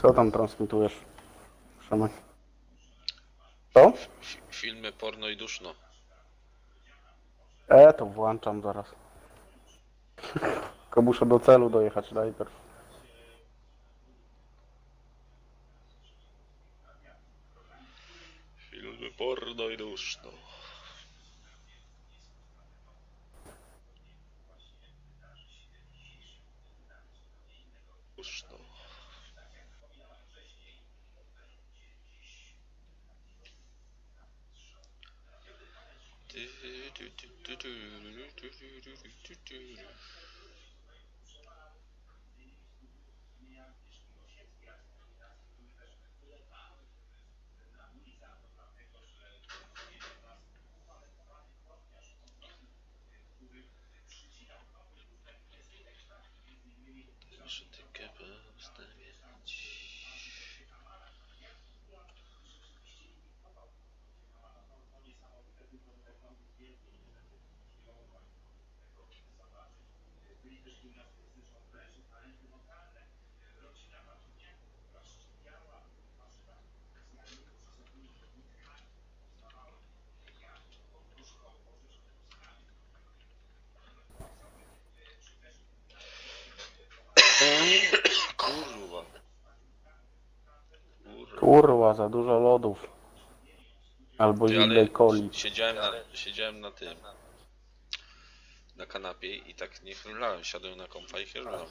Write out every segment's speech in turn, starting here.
Co tam transmitujesz, Przemek? Co? Filmy porno i duszno. To włączam zaraz. Tylko muszę do celu dojechać najpierw. Filmy porno i duszno. Duszno. Kurwa. Kurwa, za dużo lodów. Albo innej coli. Siedziałem na tym. Na kanapie i tak nie chrlałem. Siadłem na kompa i chrlałem.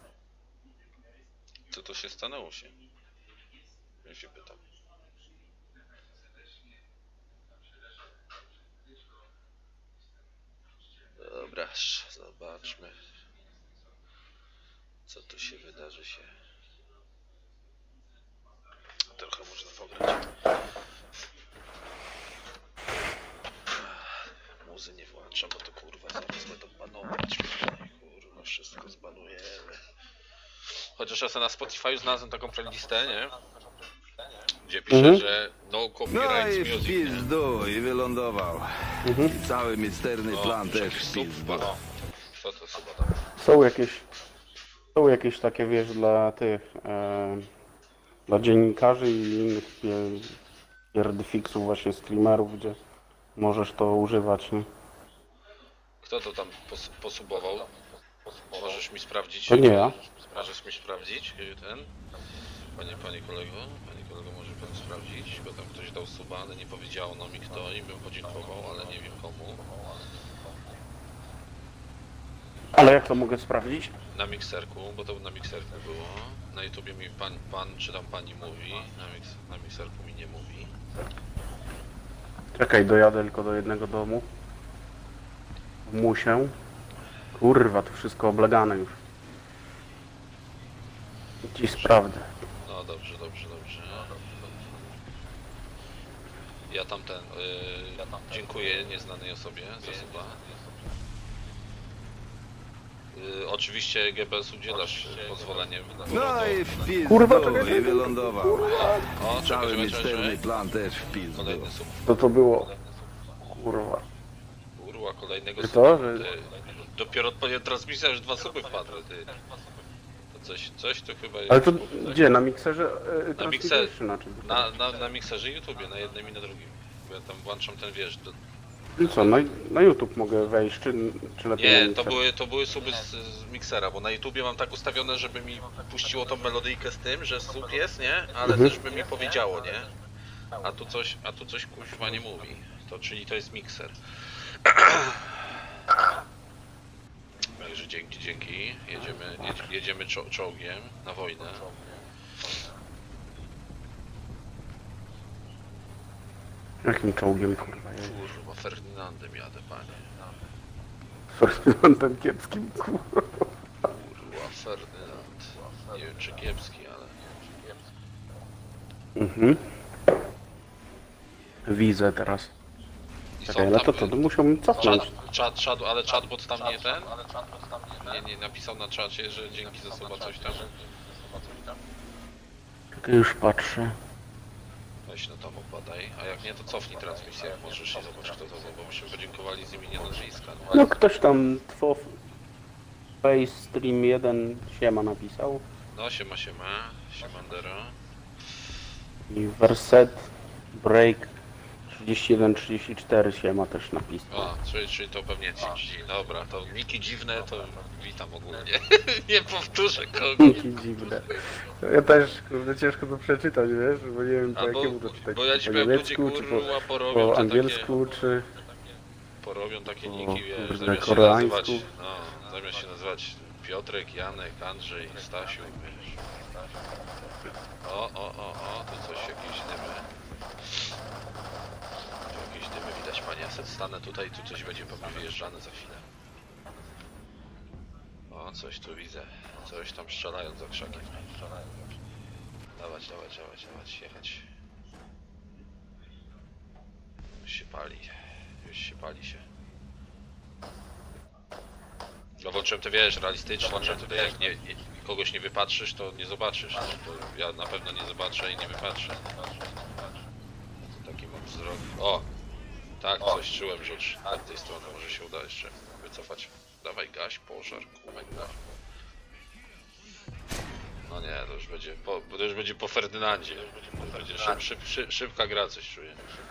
Co to się stanęło się? Ja się pytam. Dobra, zobaczmy. Co tu się wydarzy się. Trochę można pograć. Muzy nie włączam, bo to kurwa zaraz będą banować. Kurwa, wszystko zbanujemy. Chociaż ja sobie na Spotify znalazłem taką playlistę, nie? Gdzie pisze, że no copyright music, w pizdu i wylądował. I cały misterny plan też w pizdu. Co to chyba tam? Są jakieś takie, wiesz, dla tych, dla dziennikarzy i innych pierdyfiksów, właśnie streamerów, gdzie możesz to używać, nie? Kto to tam posubował? Możesz mi sprawdzić? To nie ja. Możesz mi sprawdzić ten? Panie kolego, może pan sprawdzić, bo tam ktoś dał suba, ale nie powiedziano mi kto i bym podziękował, ale nie wiem komu. Ale jak to mogę sprawdzić? Na mikserku, bo to na mikserku było. Na YouTubie mi pan czy tam pani mówi, na mikserku mi nie mówi. Czekaj, dojadę tylko do jednego domu. Muszę. Kurwa, to wszystko oblegane już. Ci sprawdzę. No dobrze. Ja tamten, dziękuję nieznanej osobie za suba. Oczywiście GPS udzielasz pozwoleniem. No i w pizdu Kurwa, czekaj, i wylądował. O, Cały misterny plan też w pizdu. Kolejny sub. To było? Kurwa. Kurwa, kolejnego Ty suba. to, że... Dopiero odpowiednia transmisja, już 2 suby wpadły, ty. To coś tu chyba jest. Ale to gdzie? Na mikserze? Na mikserze. Na Mikserze YouTubie, na jednym i na drugim. Bo ja tam włączam ten, wiesz... I co, na YouTube mogę wejść, czy lepiej na Nie, mikser? to były suby z miksera, bo na YouTubie mam tak ustawione, żeby mi puściło tą melodyjkę z tym, że sub jest, nie? Ale też by mi powiedziało, nie? A tu coś kuźwa nie mówi. Czyli to jest mikser. Także dzięki. Jedziemy czołgiem na wojnę. Jakim czołgiem, kurwa? Kurwa, Ferdynandem jadę, panie. Ferdynandem kiepskim, kurwa. Kurwa, Ferdynand. Nie wiem czy kiepski, ale... Widzę teraz. I Czekaj, ale to musiałbym cofnąć. Ale chatbot tam nie ten? Nie napisał na czacie, że dzięki za słowa coś tam. Czekaj, już patrzę. Weź no tam obadaj, a jak nie to cofnij transmisję jak możesz i zobacz kto to był, bo myśmy podziękowali z imienia nazwiska. No ktoś tam Facestream 1 siema napisał. No siema, siemandero. I Verset Break 31-34 się ma też napisał. O, czyli to pewnie ci. Dobra, to niki dziwne, to witam ogólnie. Nie powtórzę kogo. Jakie dziwne. Ja też, kurde, ciężko to przeczytać, wiesz, bo nie wiem po jakiemu to czytać. Bo ja ci Po powiem, ludzie niemiecku, czy kurwa po porobią te angielsku, czy... porobią takie po, niki, wiesz, kurde, zamiast się koreańsku. nazywać, no, zamiast się nazywać Piotrek, Janek, Andrzej, Stasiu, wiesz. O, tu coś, jakieś dymy. Tu jakieś dymy widać, panie, ja sobie stanę tutaj, tu coś będzie pewnie wyjeżdżane za chwilę. O, coś tu widzę, coś tam strzelają za krzakiem. Dawać, jechać. Już się pali się. No włączyłem te, wiesz, realistyczne, że tutaj jak kogoś nie wypatrzysz, to nie zobaczysz. No, to ja na pewno nie zobaczę i nie wypatrzę. To taki mam wzrok. O! Tak, coś czułem, że już z tej strony może się uda jeszcze wycofać. Dawaj gaś, pożar, kurwa. No nie, to już będzie po Ferdynandzie. To będzie szybka gra, coś czuję.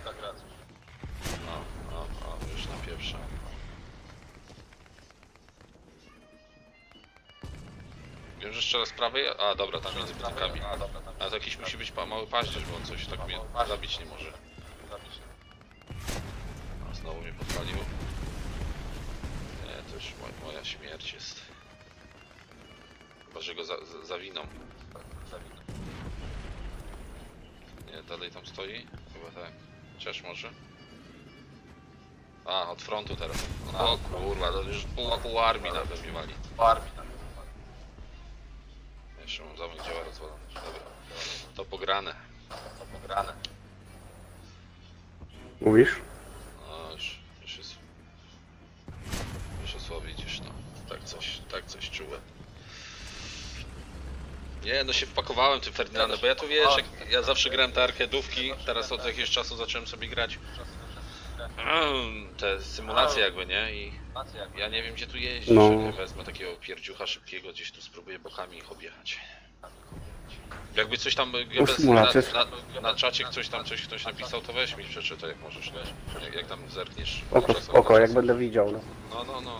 Już na pierwsza. Wiem, że strzela z prawej, a dobra, tam między budynkami. A to jakiś musi być mały paździerz, bo on coś tak mnie zabić nie może. A znowu mnie podpalił. Nie, to już moja śmierć jest. Chyba, że go zawiną. Nie, dalej tam stoi? Chyba tak. Chociaż może? A, od frontu teraz. O kurwa, to już pół armii nawet mnie wali. Jeszcze mam zamek działa rozwalony. Dobra. To pograne. Mówisz? No już jest. Już osłabi widzisz, no. Tak coś czułem. Nie, no się wpakowałem tym Ferdynandem, bo ja tu wiesz, ja zawsze grałem te arkedówki, teraz od jakiegoś czasu zacząłem sobie grać te symulacje jakby, nie? I ja nie wiem gdzie tu jeździć, No. że wezmę takiego pierdziucha szybkiego, gdzieś tu spróbuję bokami ich objechać. Jakby coś tam na czacie ktoś napisał, to weź mi przeczytaj jak możesz, nie? Jak tam zerkniesz. Spoko, jak będę widział, no. No.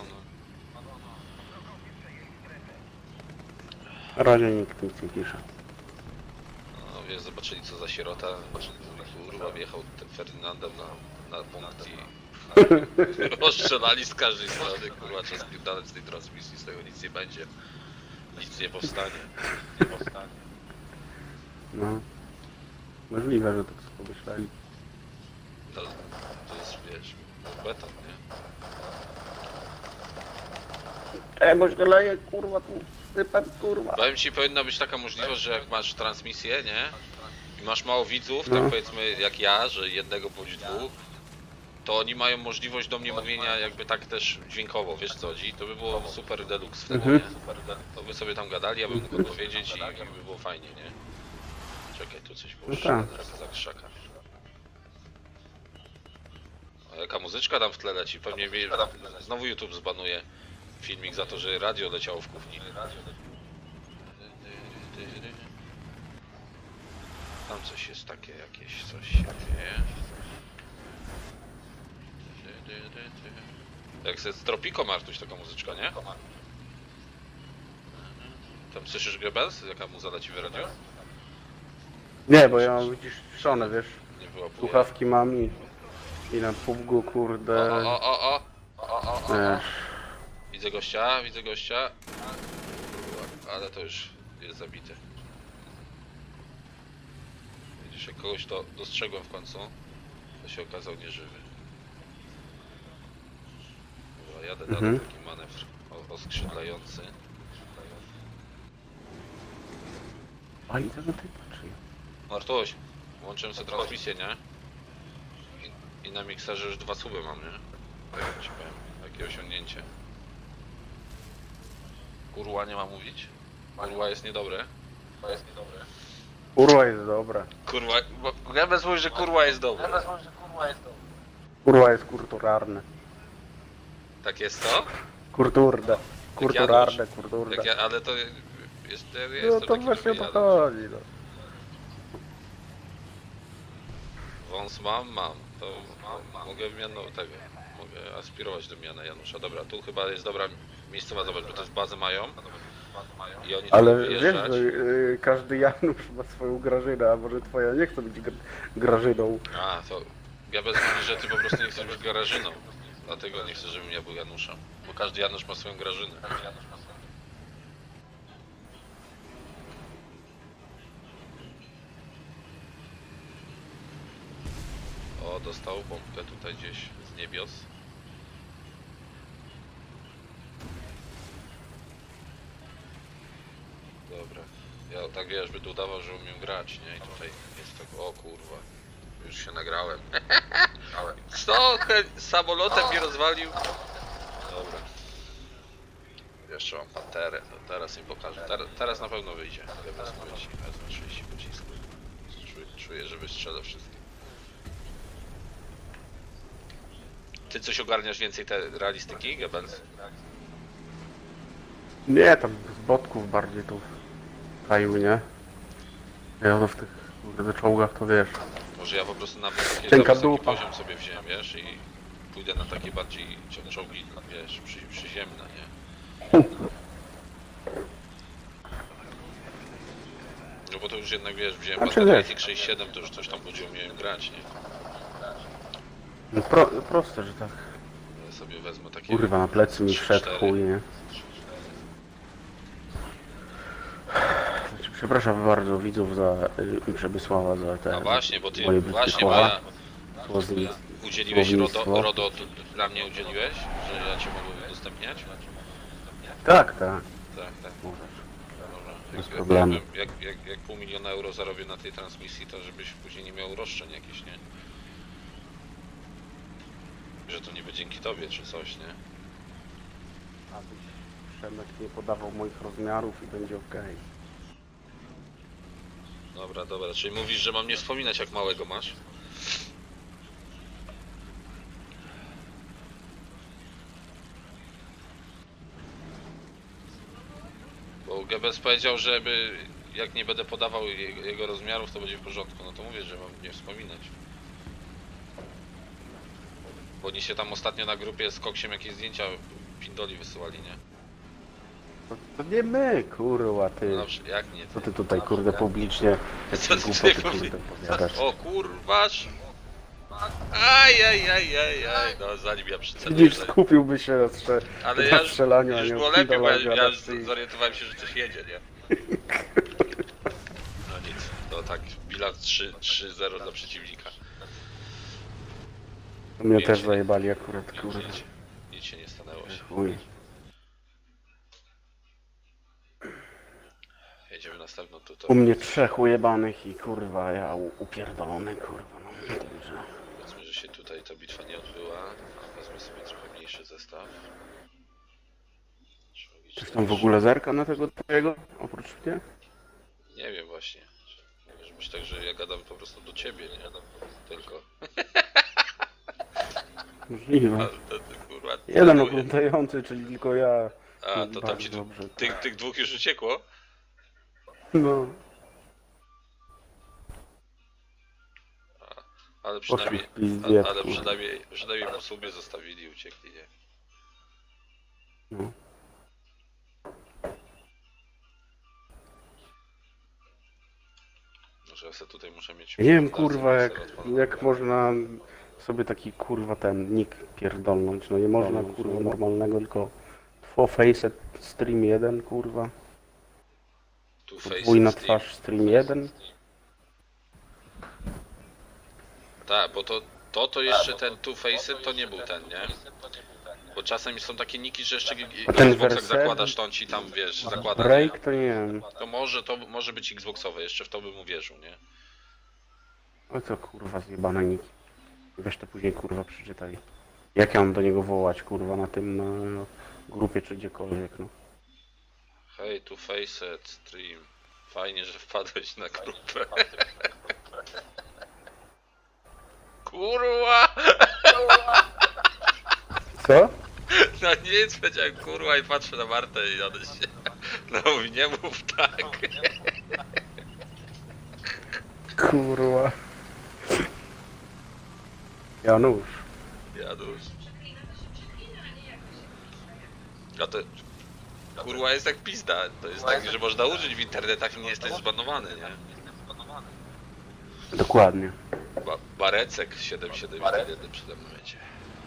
Na razie nikt nic nie pisze. No wiesz, zobaczyli co za sierota, kurwa wjechał tym Ferdynandem na punkt i ostrzelali z każdej strony, kurwa, trzeba spierdalać z tej transmisji, z tego nic nie będzie, nic nie powstanie. No. Możliwe, że to pomyśleli. To jest, wiesz, beton, nie? Bo się leje, kurwa, tu sypem, kurwa. Powiem ci, powinna być taka możliwość, że jak masz transmisję, nie? I masz mało widzów, No. tak powiedzmy jak ja, że jednego bądź dwóch, to oni mają możliwość do mnie mówienia jakby tak też dźwiękowo, wiesz co chodzi? To by było super deluxe wtedy, nie? To by sobie tam gadali, ja bym mógł odpowiedzieć i by było fajnie, nie? Czekaj, tu coś było tak. za krzaka. A jaka muzyczka tam w tle leci? Pewnie mnie znowu YouTube zbanuje filmik za to, że radio leciało w kuchni. Tam coś jest takie jakieś, coś się dzieje. Jak z Tropico Martuś taka muzyczka, nie? Tam słyszysz grę bez? Jaka muza leci w radio? Nie, bo ja mam wyciszone, wiesz. Nie było pół. Słuchawki mam i na pubgu, kurde. O. Wiesz. Widzę gościa. Ale to już jest zabity. Widzisz, jak kogoś to dostrzegłem w końcu, to się okazał nieżywy. Dobra, jadę dalej, taki manewr oskrzydlający. A i tego ty patrzy. Martuś, włączyłem sobie transmisję, nie? I na mikserze już 2 suby mam, nie? Tak jak ci powiem, takie osiągnięcie. Kurwa nie ma mówić? Kurwa jest niedobre. Kurwa jest dobra. Kurwa, bo ja bez mówię, że kurwa jest dobre. Kurwa jest kulturalne. Tak jest to? Kulturde. Kulturalne, kulturde. Ale to jest No to to taki właśnie o dobry to Janusz. chodzi, no. Wąs mam. To mogę mogę aspirować do miana Janusza. Dobra, tu chyba jest dobra miejscowa, zobacz, bo to jest bazę mają. I oni tu Ale będą wiesz, wyjeżdżać. że każdy Janusz ma swoją Grażynę, a może twoja nie chce być Grażyną. A, to ja bez myśli, że ty po prostu nie chcesz być Grażyną. Dlatego nie chcę, żebym ja był Januszem. Bo każdy Janusz ma swoją Grażynę. O, dostał bombkę tutaj gdzieś z niebios. Dobra. Ja tak wiesz, by tu udawał, że umiem grać, nie? I tutaj jest tak, o kurwa. Już się nagrałem. Co? Samolotem mnie rozwalił? Dobra. Jeszcze mam panterę, to teraz im pokażę. Teraz na pewno wyjdzie. Ja wezmę 30 pocisków. Czuję, że wystrzela wszystkie. Ty coś ogarniasz więcej te realistyki, Goebbels? Nie, tam z botków bardziej tu kaju, nie? Ja to w tych kurde czołgach to wiesz. Może ja po prostu na taki Cienka wysoki dupa. poziom sobie wziąłem, wiesz, i pójdę na takie bardziej czołgi, wiesz, przyziemne, nie? No bo to już jednak, wiesz, wziąłem Znaczy, Patriot 67, to już coś tam będzie umiałem grać, nie? No proste, że tak. Ja sobie wezmę takie... Kurwa, na plecy mi 3-4. wszedł chuj, nie? Znaczy, przepraszam bardzo widzów za Przemysława za te No właśnie, bo ty, moje brzydkie właśnie, bo słowa. ja... Słowni- Udzieliłeś słownictwo. RODO dla mnie udzieliłeś? Że ja cię mogłem udostępniać? Tak. Tak. Możesz. Dobra. Bez problemu. Jak pół miliona euro zarobię na tej transmisji, to żebyś później nie miał roszczeń jakichś, nie? Że to niby dzięki tobie czy coś, nie? Abyś Przemek nie podawał moich rozmiarów i będzie okej. Dobra, czyli mówisz, że mam nie wspominać jak małego masz? Bo Goebbels powiedział, żeby jak nie będę podawał jego rozmiarów, to będzie w porządku. No to mówię, że mam nie wspominać. Bo oni się tam ostatnio na grupie z Koksiem jakieś zdjęcia pindoli wysyłali, nie? To nie my, kurwa, ty. No dobrze, jak nie? Co ty tutaj, kurde, publicznie Co jakieś ty głupoty, kurde, powiadasz. O kurwasz! Aj, no zanim ja przyceluję. Widzisz, skupiłby się Ale na ja już, strzelaniu, a już nie było lepiej, bo ja już adaptacji. zorientowałem się, że coś jedzie, nie? No nic, to tak, bilans 3-0 dla przeciwnika. Mnie Nic też się- zajebali akurat, kurde. Nic się nie stanęło się. Chuj. Jedziemy następną U tutaj. mnie 3 ujebanych i kurwa, ja upierdolony, kurwa, no. Także. Powiedzmy, że się tutaj ta bitwa nie odbyła. Wezmę sobie trochę mniejszy zestaw. Czyś tam w ogóle zerka na tego twojego, oprócz mnie? Nie wiem właśnie. Może być tak, że ja gadam po prostu do ciebie, nie? Tylko. Możliwe. Ale to kurwa... Jeden celuje. oglądający, czyli tylko ja. A, to tam Bardzo ci dobrze. tych dwóch już uciekło? No, Ale poszli przynajmniej... w pizdzie, Ale kurwa. przynajmniej po sobie zostawili i uciekli, nie? No. Może ja sobie tutaj muszę mieć... Ja nie wiem, fundację kurwa, odpaloną. jak można sobie taki, kurwa, ten nick pierdolnąć. No nie można, kurwa, normalnego, tylko Face stream 1, kurwa. Tu Podwójna Face twarz stream 1. Tak, bo to jeszcze ten Two Face to nie był ten, nie? Bo czasem są takie niki, że jeszcze ten Xbox jak Verse- zakładasz, to on ci tam, wiesz, zakłada. nie? Break to nie wiem. To może być Xboxowe, jeszcze w to bym uwierzył, nie? O co, kurwa, zjebane nick. Weź to później, kurwa, przeczytaj. Jak ja mam do niego wołać, kurwa, na tym, na grupie czy gdziekolwiek, no. Hej, Two Face stream. Fajnie, że wpadłeś na grupę. Kurwa! Co? No nic, powiedziałem kurwa i patrzę na Martę i ona się No mówi, nie mów tak. Kurwa. Janusz. Janusz. A to... Kurwa jest jak pizda. To jest tak, że można użyć w internetach i nie jesteś zbanowany, nie? Dokładnie. Barecek 771 przede mną wiecie.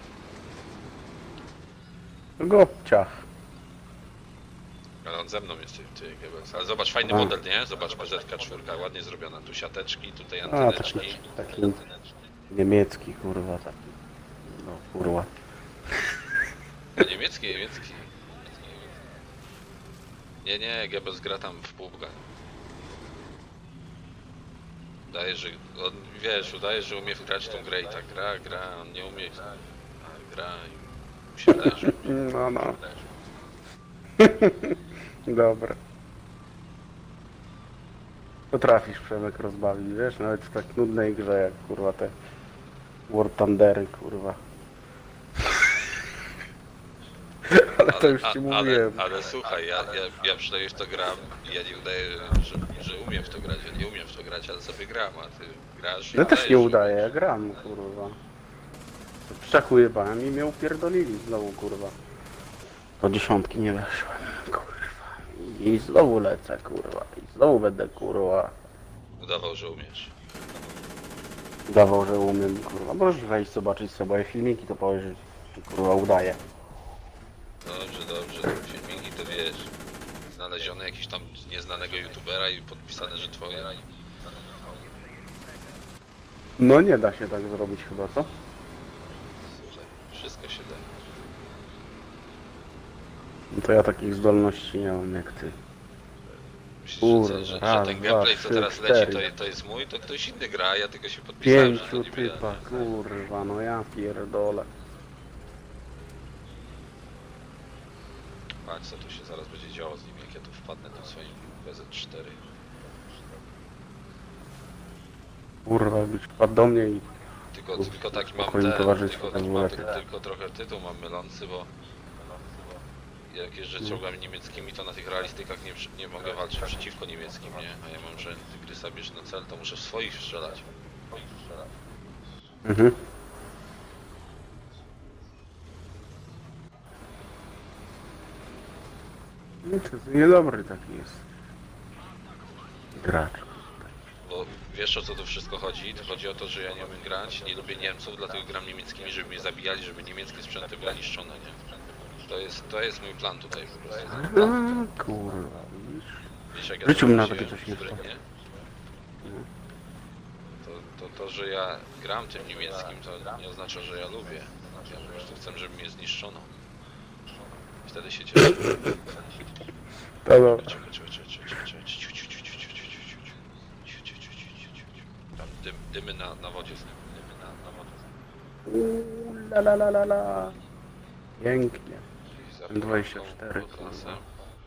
Go ciach. Ale on ze mną jest ty Goebbels. Ale zobacz, fajny A. model, nie? Zobacz, PZ4, ładnie zrobiona. Tu siateczki, tutaj A, antyneczki. taki niemiecki, kurwa, taki. No, kurwa. No, niemiecki. Nie, Goebbels gra tam w PUBG. Udaje, że on, wiesz, udaje, że umie grać tą grę i tak gra, on nie umie, a gra i mu się wydaje, że No. Dobra. Potrafisz, Przemek, rozbawić, wiesz? Nawet w tak nudnej grze jak, kurwa, te War Thundery, kurwa. Ale to już ci mówiłem. Ale słuchaj, ja przynajmniej w to gram i ja nie udaję, że umiem w to grać, ja nie umiem w to grać, ale sobie gram, a ty grasz i Ja też nie udajesz, udaję, ja gram, kurwa. W szachu jebałem i mnie upierdolili znowu, kurwa. Do 10 nie weszłem, kurwa. I znowu lecę, kurwa. I znowu będę, kurwa. Udawał, że umiesz. Udawał, że umiem, kurwa. Możesz wejść, zobaczyć sobie moje filmiki, to powiesz, że kurwa udaje. Dobrze, te filmiki to wiesz, znalezione jakiś tam nieznanego youtubera i podpisane, że twoje. No nie da się tak zrobić chyba, co? Słuchaj, wszystko się da. No to ja takich zdolności nie mam jak ty. Myślisz, Kurwa, że raz, ten dwa, gameplay, co trzy, teraz cztery. leci, to jest mój, to ktoś inny gra, ja tylko się podpisałem, że to 5 niby ja. typa, kurwa, no ja pierdolę. Patrz, co tu się zaraz będzie działo z nim, jak ja tu wpadnę tym swoim PZ4. Kurwa, jakbyś wpadł do mnie i... Tylko tak mam Spokojnie towarzystwo, tylko, tak mam lepiej. tylko trochę tytuł mam mylący, bo jak jeżdżę czołgami niemieckimi, to na tych realistykach nie mogę walczyć przeciwko niemieckim, nie? A ja mam, że gry sobie na cel, to muszę w swoich strzelać. Mhm. No to niedobry taki jest. Gracz. Bo wiesz, o co tu wszystko chodzi? To chodzi o to, że ja nie umiem grać, nie lubię Niemców, dlatego gram niemieckimi, żeby mnie zabijali, żeby niemieckie sprzęty były niszczone, nie? To jest mój plan tutaj po prostu. A, kurwa, widzisz? Wiesz, jak W życiu to mi nawet robiłem coś nie sprytnie? To, że ja gram tym niemieckim, to nie oznacza, że ja lubię. Ja po prostu chcę, żeby mnie zniszczono. Wtedy się cieszę. To dobra. Tam dymy na wodzie są. La la la la la. Pięknie. Zapytam 24, tą klasę. kurwa.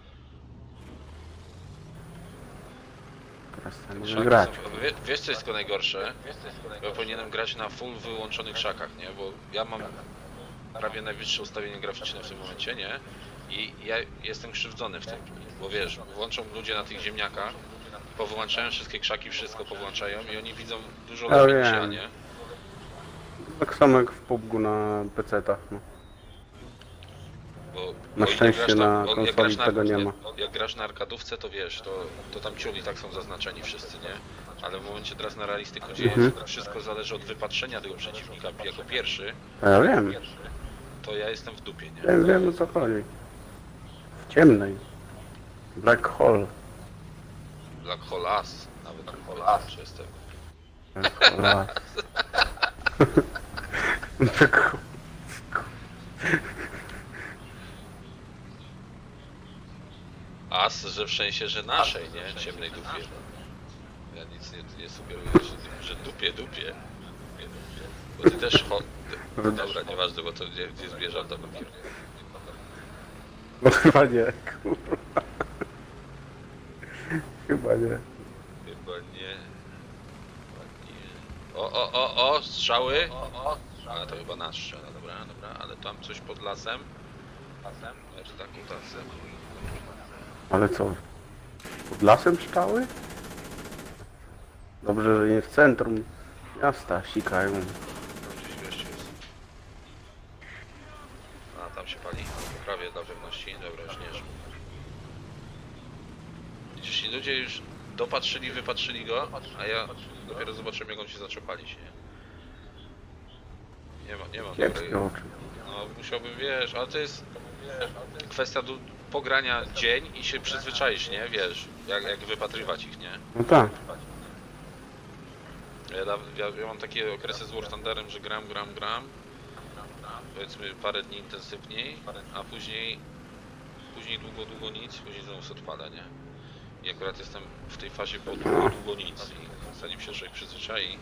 Teraz tam Krzaki może grać. wiesz co jest tylko najgorsze? Ja powinienem grać na full wyłączonych krzakach, nie? Bo ja mam prawie najwyższe ustawienie graficzne w tym momencie, nie? I ja jestem krzywdzony w tym, bo wiesz, włączą ludzie na tych ziemniakach, powyłączają wszystkie krzaki, wszystko powłączają i oni widzą dużo Ja lepiej niż ja, wiem. nie? Tak samo jak w PUBG na PC-tach, no. Bo Na o ile szczęście grasz na jak konsoli grasz tego nie ma. Jak grasz na arkadówce, to wiesz, to tam ciuli tak są zaznaczeni wszyscy, nie? Ale w momencie teraz na realistyku, gdzie wszystko zależy od wypatrzenia tego przeciwnika jako pierwszy, Ja wiem. to ja jestem w dupie, nie? Wiem o co chodzi. W ciemnej. Black Hole. Black Hole Ass, nawet Hole czy jestem. Black Hole. Black Hole. As, że w sensie, że naszej, nie? Ciemnej dupie. Ja nic nie sugeruję, że dupie. Bo ty też Dobra, nieważne, bo to gdzie zmierzam do papieru. No chyba nie, kurwa. Chyba nie. Chyba nie. O, strzały. A to chyba nasz strzela, dobra, ale tam coś pod lasem. Znaczy taką tasę. Ale co? Pod lasem szczały? Dobrze, że nie w centrum miasta sikają. Tam gdzieś gościu jest. A, tam się pali. Prawie dla pewności. Dobra, już nie żył. Widzisz, ci ludzie już dopatrzyli, wypatrzyli go, a ja dopiero zobaczyłem, jak on się zaczął palić, nie? Nie mam Kiepskie dobrej... oczy. No, musiałbym, wiesz, ale to jest kwestia pogrania dzień i się przyzwyczaisz, nie? Wiesz, jak wypatrywać ich, nie? No tak. Ja mam takie okresy z War Thunderem, że gram, powiedzmy parę dni intensywniej, a później długo nic, później znowu się odpada, nie? I akurat jestem w tej fazie, bo długo nic i zanim się człowiek przyzwyczai,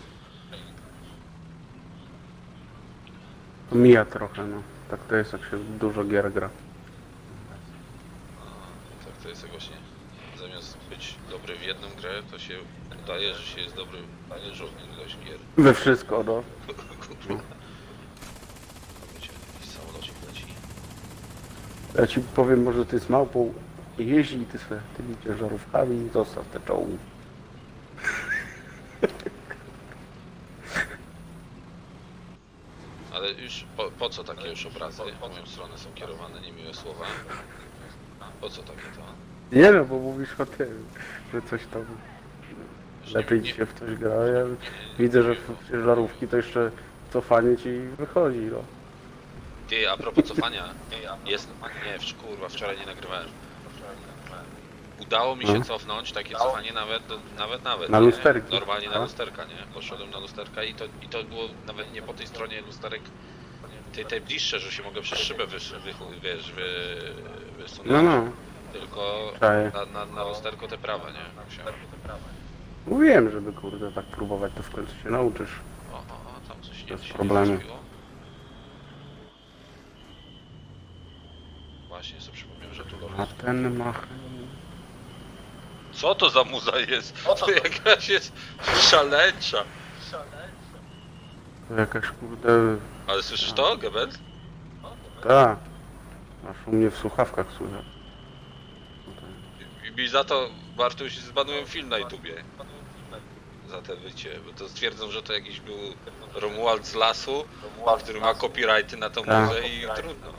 To mija trochę, no. Tak to jest, jak się dużo gier gra. tak to jest właśnie, zamiast być dobry w jedną grę, to się udaje, że się jest dobry w ilość gier. We wszystko, no. Kurwa. Wiecie, jakiś samolocik leci. Ja ci powiem, może ty z małpą jeździ i ty sobie tymi ciężarówkami zostaw te czołgi. Ale już po co takie już obrazy w moją stronę są kierowane, niemiłe słowa? Po co takie to? Nie no, bo mówisz o tym, że coś tam Że lepiej ci się w coś gra. Ja widzę, że w ciężarówki to jeszcze cofanie ci wychodzi, no. Ty, a propos cofania, jest... Nie, kurwa, wczoraj nie nagrywałem. Udało mi się cofnąć takie cofanie nawet. Na nie? lusterki, Normalnie na tak? lusterka, nie? Poszedłem na lusterka i to było nawet nie po tej stronie lusterek tej bliższe, że się mogę przez szybę wysunąć. No. Tylko Czaję. na lusterko te prawe, nie? Musiałem. Mówiłem, żeby kurde tak próbować, to w końcu się nauczysz. O, tam coś Bez się problemu. nie zaspiło. Właśnie sobie przypomniałem, że tu A ten ma... Co to za muza jest? To jakaś jest szaleńcza. To jakaś kurde... Ale słyszysz to, Goebbels? Ta. Aż u mnie w słuchawkach słychać. I mi za to, Bartuś, zbanują film na YouTubie. Za te wycie, bo to stwierdzą, że to jakiś był Romuald z lasu, który ma copyrighty na tą Tak. muzę i trudno.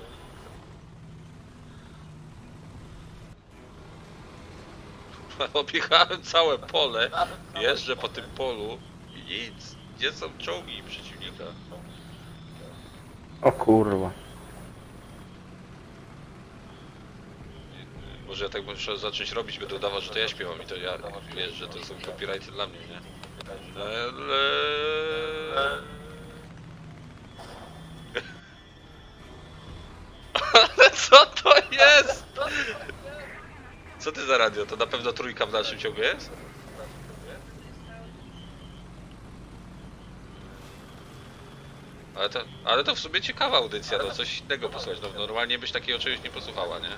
Objechałem całe pole, jeżdżę po tym polu i nic. Gdzie są czołgi przeciwnika? O kurwa. Może ja tak muszę zacząć robić, będę udawał, że to ja śpiewam i to ja, wiesz, że to są copyrighty dla mnie, nie? Ale co to jest? Co ty za radio? To na pewno trójka w dalszym ciągu jest? Ale to w sumie ciekawa audycja, no coś innego posłuchać. No, normalnie byś takiego czegoś nie posłuchała, nie?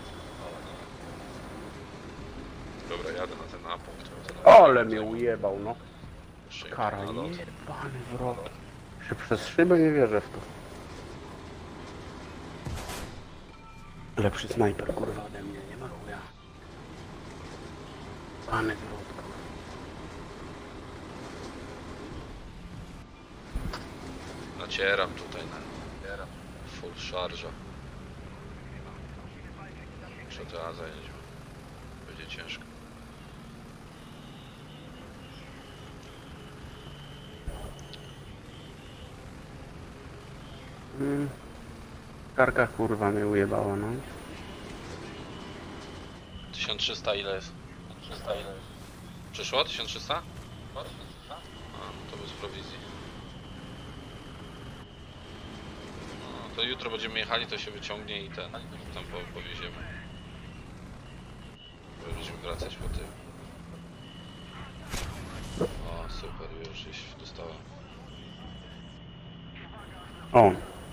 Dobra, jadę na ten punkt. Ale mnie ujebał, no. Muszę Kara, jechać na lot. jebany wrot. Że przez szybę nie wierzę w to. Lepszy snajper, kurwa, ode mnie, nie ma chuja. Pany wrot, kurwa. Nacieram tutaj na full charge'a. Muszę to zająć. Będzie ciężko. Karka, kurwa, mnie ujebała, no. 1300 ile jest? Przyszło? 1300? A, no to bez prowizji. No, to jutro będziemy jechali, to się wyciągnie i tam powieziemy. Bo będziemy wracać po tym. O, super, już gdzieś dostałem. O,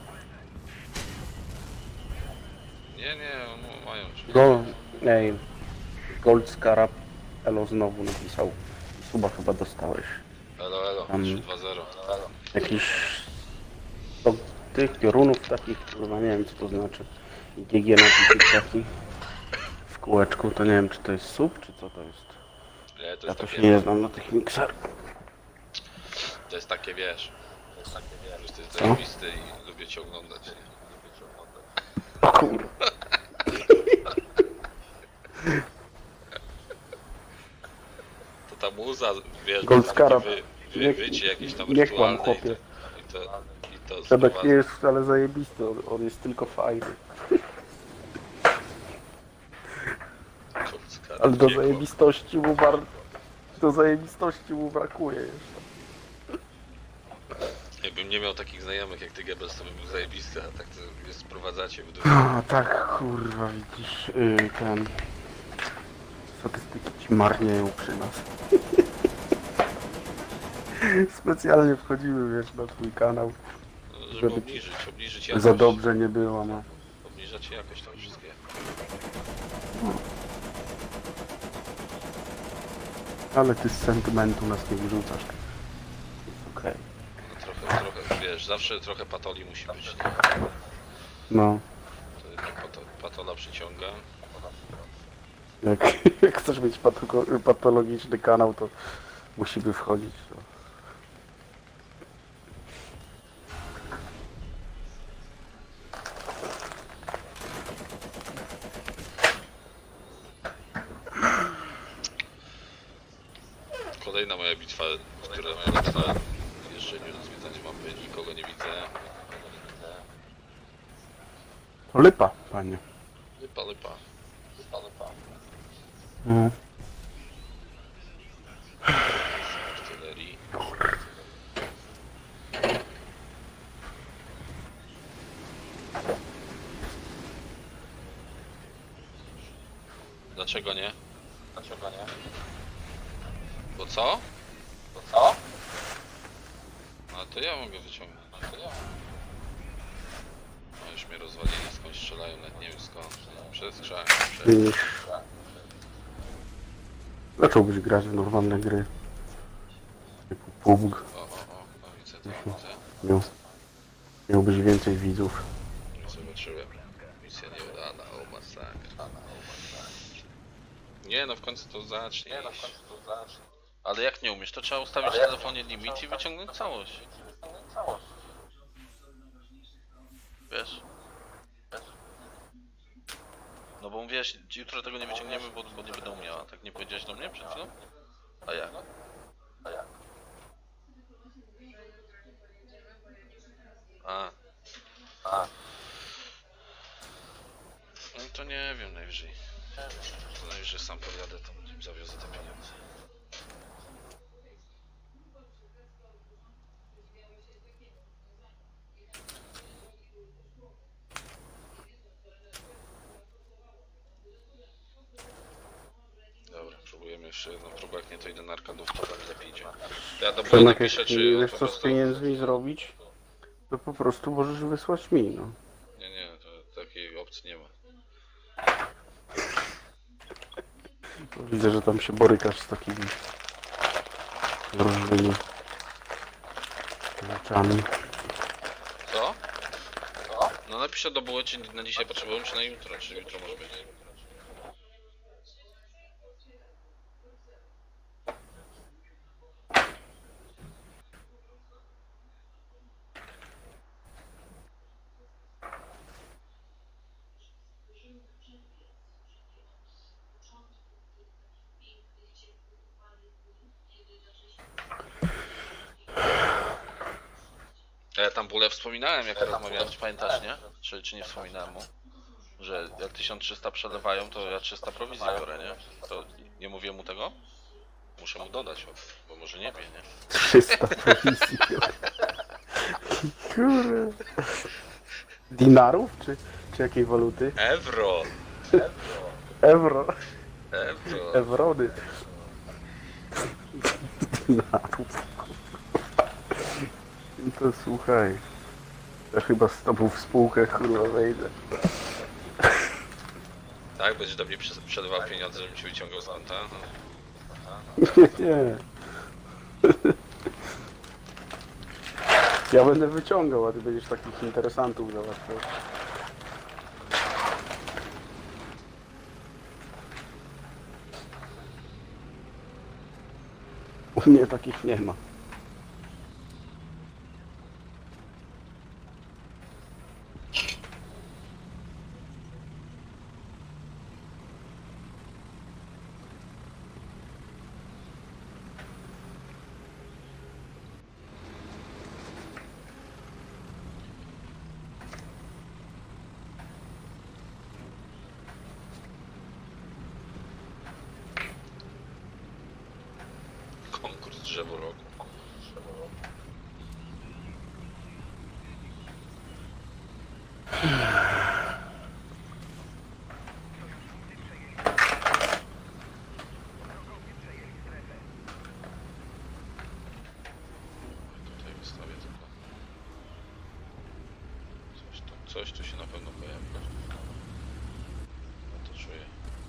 Nie, mają już. Gold Scarab Elo znowu napisał. Suba chyba dostałeś. Elo, Tam- 3-2-0. Jakiś... To tych piorunów takich, kurwa, nie wiem co to znaczy. GG napisy taki. W kółeczku, to nie wiem, czy to jest sub, czy co to jest. Nie, to Ja jest to się takie, nie znam na tych mikserach. to jest takie, wiesz, że ty jest Co? zajebisty i lubię cię oglądać, nie? O kurwa. To ta muza, wiesz, Goldskara. wycie jakieś tam Nie kłam, rytualne chłopie. i to Sebek znowu- nie jest wcale zajebisty, on jest tylko fajny. Goldskara, Ale do nie kłam. zajebistości mu do zajebistości mu brakuje jeszcze. Jakbym nie miał takich znajomych jak ty, Goebbels, to bym był zajebisty, a tak to mnie sprowadzacie w dół. A tak, kurwa, widzisz, ten... Statystyki ci marnieją przy nas. Specjalnie wchodzimy, wiesz, na twój kanał. Żeby Żeby obniżyć jakość. Za dobrze nie było, no. Obniżać jakoś tam wszystkie. Ale ty z sentymentu nas nie wyrzucasz. Jest okej. No trochę, wiesz, zawsze trochę patoli musi być, nie? No. To jednak patola przyciąga. Jak chcesz mieć patologiczny kanał, to musimy wchodzić. No. Kolejna moja bitwa, która na jeżdżeniu na zwiedzanie mapy, nikogo nie widzę. Lipa, panie. Lipa. No. Artylerii. Dlaczego nie? Bo co? A to ja mogę wyciągnąć. No już mnie rozwalili, skąd strzelają, nawet nie wiem skąd. Przez krzak, Widzisz. Zacząłbyś grać w normalne gry. Typu PUBG. O, no widzę to, widzę. Miałbyś więcej widzów. Zobaczyłem. Misja nieudana, o masakra. Nie no, w końcu to zacznie. Ale jak nie umiesz, to trzeba ustawić w telefonie limit i wyciągnąć całość. Wiesz? No bo mówiłeś, jutro tego nie wyciągniemy, bo nie będę umiał. A tak nie powiedziałeś do mnie przed chwilą? A jak? A. No to nie wiem, najwyżej. To najwyżej sam pojadę, tam zawiozę te pieniądze. Dobra, próbujemy jeszcze jedną próbę, jak nie to idę na arkadówkę, to mi lepiej idzie. To ja do Boga Przemek, napiszę, jak czy nie on wiesz po co z prostu... pieniędzmi zrobić, to po prostu możesz wysłać mi, no. Nie, to takiej opcji nie ma. Widzę, że tam się borykasz z takimi różnymi rzeczami. Co? No napiszę do Boga, czy na dzisiaj potrzebujemy, czy na jutro, czy jutro może być. Ja tam Bóle wspominałem, jak rozmawiałem, czy pamiętasz, nie? Czy nie wspominałem mu? Że jak 1300 przelewają, to ja 300 prowizji biorę, nie? To nie mówię mu tego? Muszę mu dodać, bo może nie wie, nie? 300 prowizji. Kurde. Dinarów? Czy jakiej waluty? Euro! Euro. Euro! Ewrony. Dinarów. No to słuchaj. Ja chyba z tobą w spółkę kurwa wejdę. Tak, będziesz do mnie przelewał pieniądze, żebym ci wyciągał z konta? Nie. Ja będę wyciągał, a ty będziesz takich interesantów załatwiał. U mnie takich nie ma. Konkurs drzewo roku. Tutaj wystawię tylko. Coś tu się na pewno pojawi. Ja to czuję.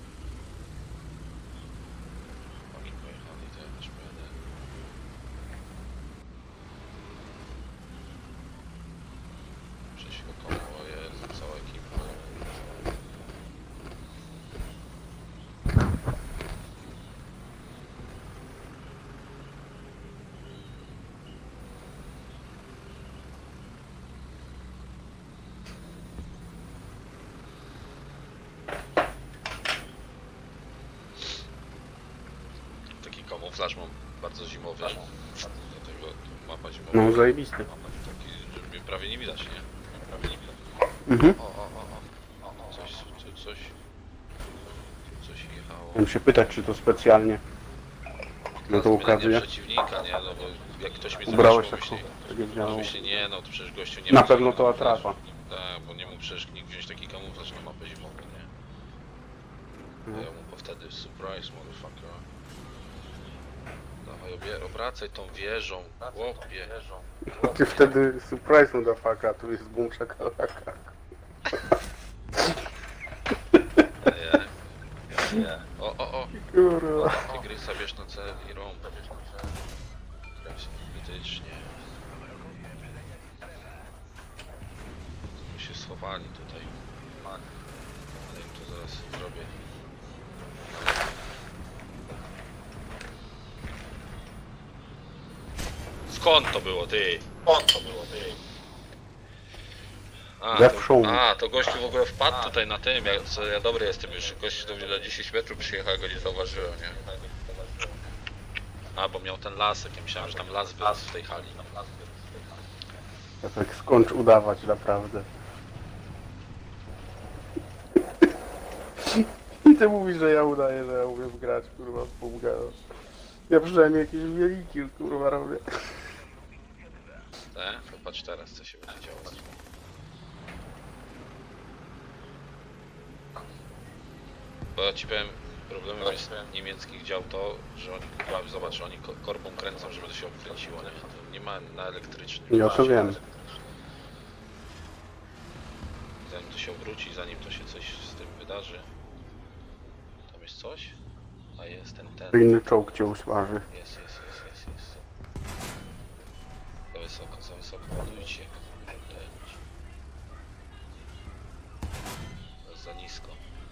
Oni pojechali, to ja też pojadę. Przeciwko konwoje, cała ekipa. Taki kamuflaż mam bardzo zimowy. Dlatego mapa zimowa. No zajebisty. Taki, że mnie prawie nie widać, nie? Prawie nie widać. Mhm. Coś jechało. Muszę się pytać, czy to specjalnie na tą Zmienianie okazję przeciwnika, nie? No bo jak ktoś mi ubrałeś zobaczy, taką, pomyśli, tak jak działało. myśli, nie no, to przecież gościu nie Na mógł pewno sobie to kamuflaż- atrapa. Tak, bo nie mógł przecież nikt wziąć taki kamuflaż na mapę zimową, nie? No. Ja mu wtedy surprise, motherfucker. Dawaj, obracaj tą wieżą, chłopie. Ty wtedy surprise motherfucker, tu jest boom shakalaka. Nie. O, Kurwa. tygrysa bierz na cel i rąb. Krytycznie. My się schowali tutaj. Ale im to zaraz zrobię. Skąd to było, ty? Zewszą. To gościu w ogóle wpadł tutaj na tym, co ja dobry jestem już. Gościu do mnie na 10 metrów przyjechał, go nie zauważyłem, nie? Bo miał ten lasek, ja myślałem, że tam las wyrósł w tej hali. Ja tak skończ udawać naprawdę. I ty mówisz, że ja udaję, że ja umiem grać, kurwa, w półgę. Ja przynajmniej jakieś wieliki, kurwa, robię. Tak? Popatrz teraz, co się będzie działo. Bo ja ci powiem, problemem jest niemieckich dział to, że oni, zobacz, oni korbą kręcą, żeby to się obkręciło, nie? To nie ma na elektrycznym. Ja to wiem. Zanim to się obróci, zanim to się coś z tym wydarzy. Tam jest coś? A jest ten. Inny czołg cię usmaży. Jest. Za wysoko, ładujcie. Za nisko.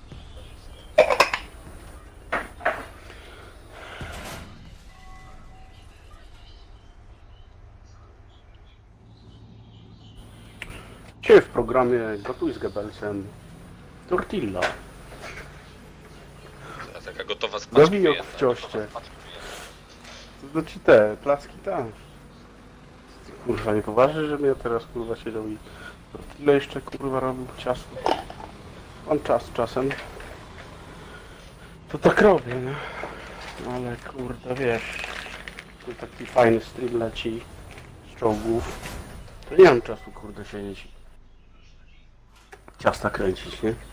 Cię w programie Gotuj z Goebbelsem tortilla. A taka gotowa z paczki Zawijok wyjęta. w cioście. To znaczy te, placki tam. Kurwa, nie poważnie, żebym ja teraz kurwa siedział i tortilla jeszcze kurwa robił ciasto. Mam czas czasem. To tak robię, nie? Ale kurde, wiesz, tu taki fajny stream leci z czołgów. To nie mam czasu kurde siedzieć. Ciasta kręcić, nie?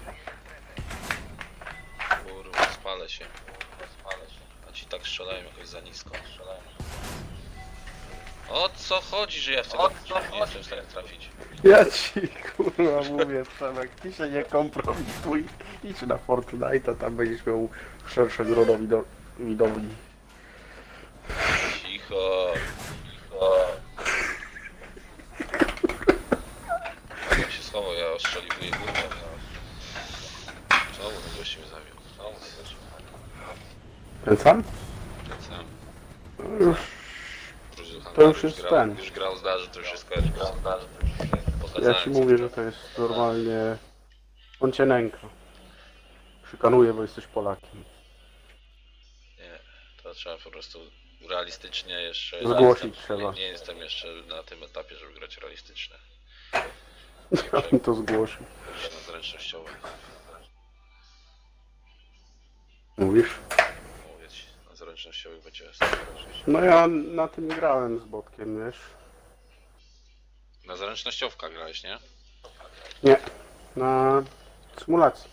Kurwa, spalę się. A ci tak strzelają jakoś za nisko. O co chodzi, że ja w tego nie jestem w stanie trafić? Ja ci kurwa mówię, Przemek, ty się nie kompromituj. Idź na Fortnite'a, tam będziesz miał szersze grono widowni. Cicho. Ja się schował, ja ostrzeliwuję górę. Znowu ten gość mnie zabił. Ten sam? Ten sam. Już, Cruise to już Hunter jest ten. Już grał zdarzy, to już jest koniec. Ja ci mówię, że to jest normalnie... On cię nęka. Szykanuje, bo jesteś Polakiem. Nie, to trzeba po prostu realistycznie jeszcze... Zgłosić trzeba. Nie jestem jeszcze na tym etapie, żeby grać realistycznie. Ja bym to zgłosił. Na zręcznościowe. Mówisz? Mówię ci, na zręcznościowych będzie... No ja na tym grałem z Botkiem, wiesz? Na zręcznościówka grałeś, nie? Nie. Na symulacji.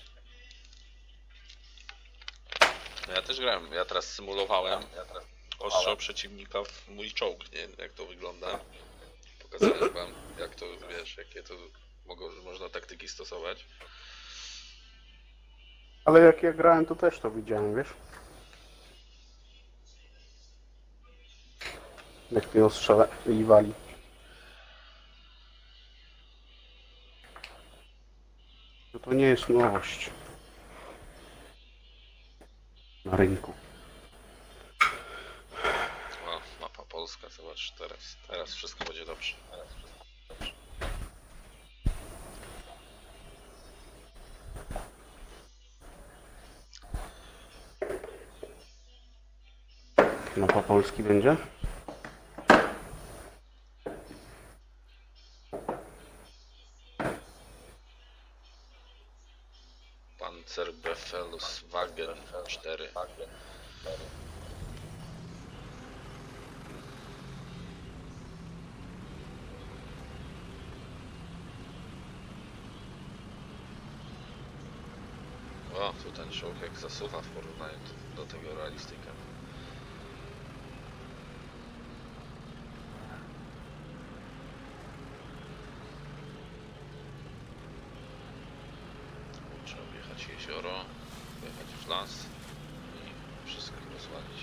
No ja też grałem, ja teraz symulowałem ostrzał przeciwnika w mój czołg, nie wiem jak to wygląda. Pokazałem wam, jak to, wiesz, jakie to można taktyki stosować. Ale jak ja grałem, to też to widziałem, wiesz? Jak mnie ostrzeliwali. No to nie jest nowość. Na rynku. O, mapa polska, zobacz teraz. Teraz wszystko będzie dobrze. Mapa Polski będzie? Panzerbefehlswagen 4. O, tu ten czołg jak zasuwa w porównaniu do tego realistyka. Trzeba objechać jezioro, wjechać w las i wszystko rozwalić.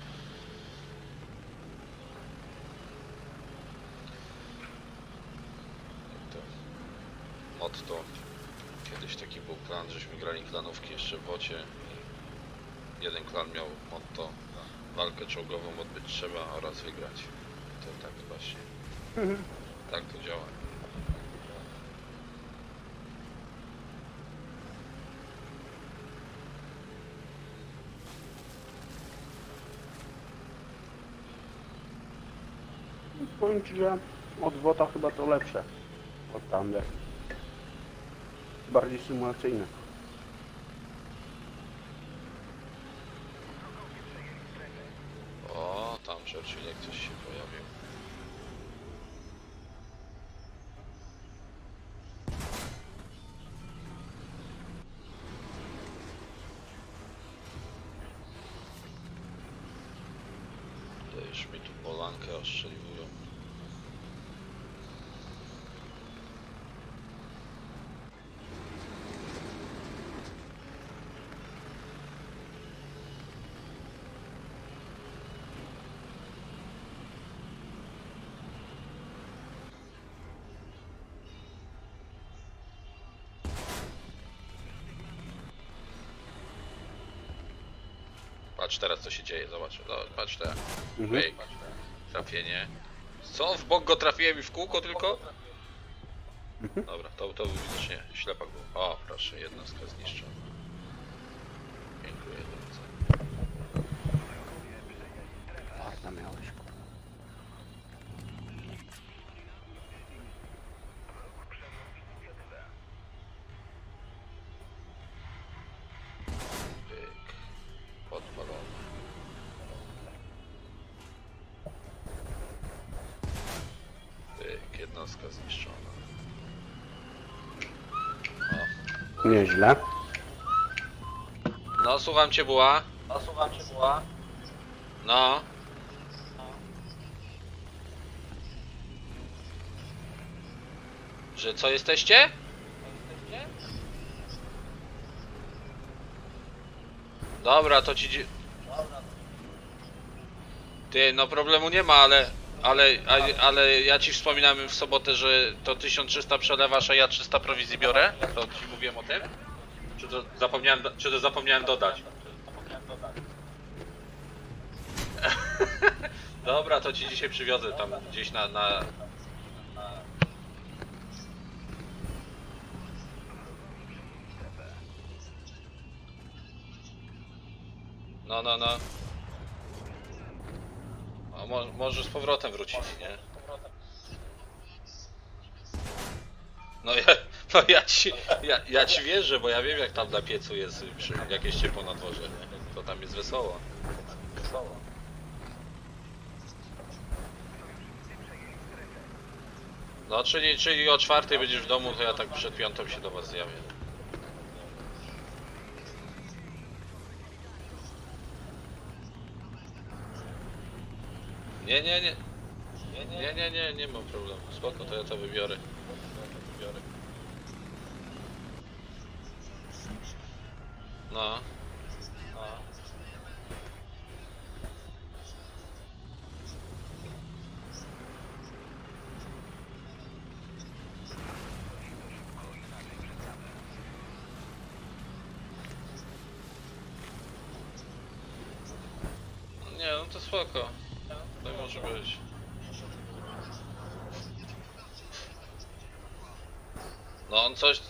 To motto. Kiedyś taki był klan, żeśmy grali klanówki jeszcze w bocie. Jeden klan miał motto: walkę czołgową odbyć trzeba oraz wygrać. To tak właśnie. Tak to działa. Powiem ci, że od WOTA chyba to lepsze. Od tamte. Bardziej symulacyjne. O, tam Churchill jak coś się pojawił. To już mi tu Polankę ostrzeliwują. Patrz teraz co się dzieje, zobacz, patrz teraz. Pyk, trafienie. Co? W bok go trafiłem i w kółko tylko? Dobra, to był widocznie ślepak był. O, proszę, jednostka zniszczona. Dziękuję bardzo. Ładna miałeś. Pyk. Podpalony. Pyk, jednostka zniszczona. O. Nieźle. No, słucham cię, Buła. No. Że co jesteście? Dobra, to ci... Ty, no problemu nie ma, ale ja ci wspominałem w sobotę, że to 1300 przelewasz, a ja 300 prowizji biorę? To ci mówiłem o tym? Czy to zapomniałem dodać? Dobra, to ci dzisiaj przywiozę tam gdzieś na... No. A może z powrotem wrócić, nie? Ja ci wierzę, bo ja wiem jak tam na piecu jest jakieś ciepło na dworze, nie? To tam jest wesoło. No, czyli o 4 będziesz w domu, to ja tak przed 5 się do was zjawię. Nie mam problemu. Spoko, to ja to wybiorę. No. Nie, no to spoko. To może być. No on coś...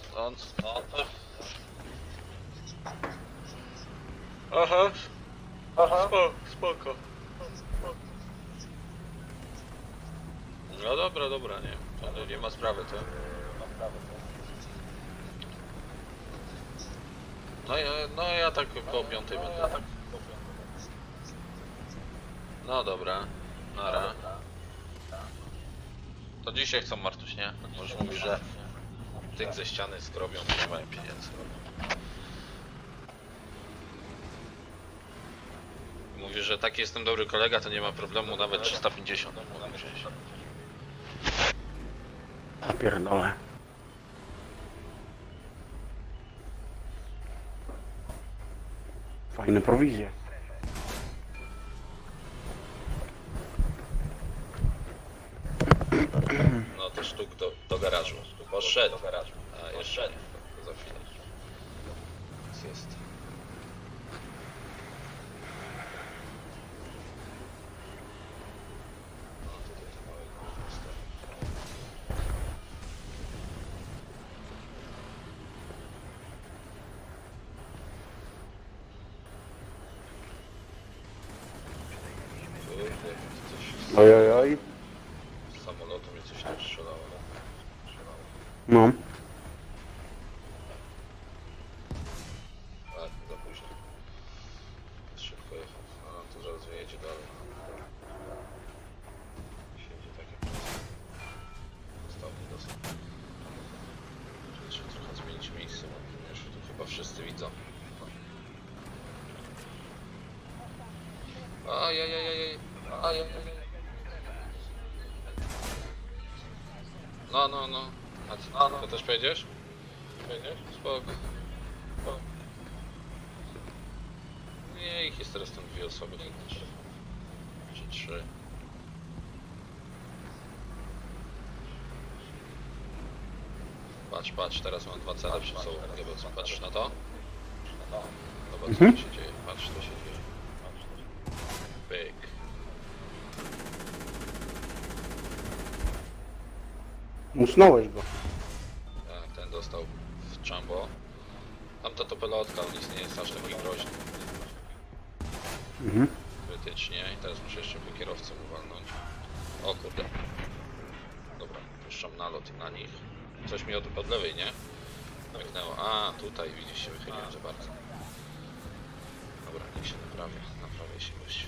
Aha. Spoko. No dobra, nie. To nie ma sprawy, to. Ja tak koło 5 będę. No dobra. Nara. To dzisiaj chcą, Martuś, nie? Możesz mówić, że tych ze ściany skrobią, nie mają pieniędzy. Mówisz, że taki jestem dobry kolega, to nie ma problemu, nawet 350 mogę wziąć. Ja pierdolę. Fajne prowizje. No to sztuk do garażu. Poszedł. A jeszcze nie. To za chwilę. Jest. No tutaj to małego miejsca. Kurde, coś Ojojoj. z samolotu mnie coś tam strzelało. No. A, za późno. Szybko jechał. A, to zaraz wyjedzie dalej. Siedzi takie dostał, nie dostał. Trzeba trochę zmienić miejsce, bo już tu chyba wszyscy widzą. Ajajajajaj. No. A to też pojedziesz? Spoko. Nie, ich jest teraz tam 2 osoby. Czy 3. Patrz, teraz mam 2 cele przed sobą. Patrz na to. Zobacz co tu się dzieje. Patrz co się dzieje. Pyk. Musnąłeś go. Tak, ten dostał w czambo. Tamta to pelotka, on nic nie jest aż taki groźny. Krytycznie. I teraz muszę jeszcze po kierowcę uwalnąć. O kurde. Dobra, puszczam nalot na nich. Coś mi od lewej, nie? Myknęło. A, tutaj widzisz, się wychyliłem za bardzo. Dobra, niech się naprawia. Naprawia się gościu.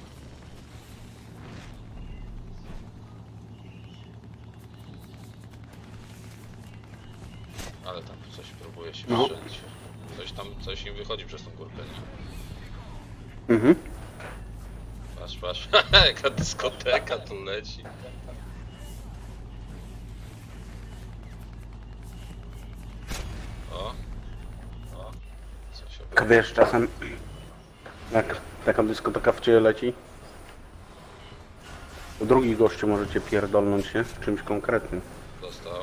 Ale tam coś próbuje się strzelić. Coś im wychodzi przez tą górkę, nie? Patrz. Jaka dyskoteka tu leci. O. Co się Jak wiesz, czasem jak taka dyskoteka w ciebie leci, to drugi gościu możecie pierdolnąć, nie? Czymś konkretnym. dostał?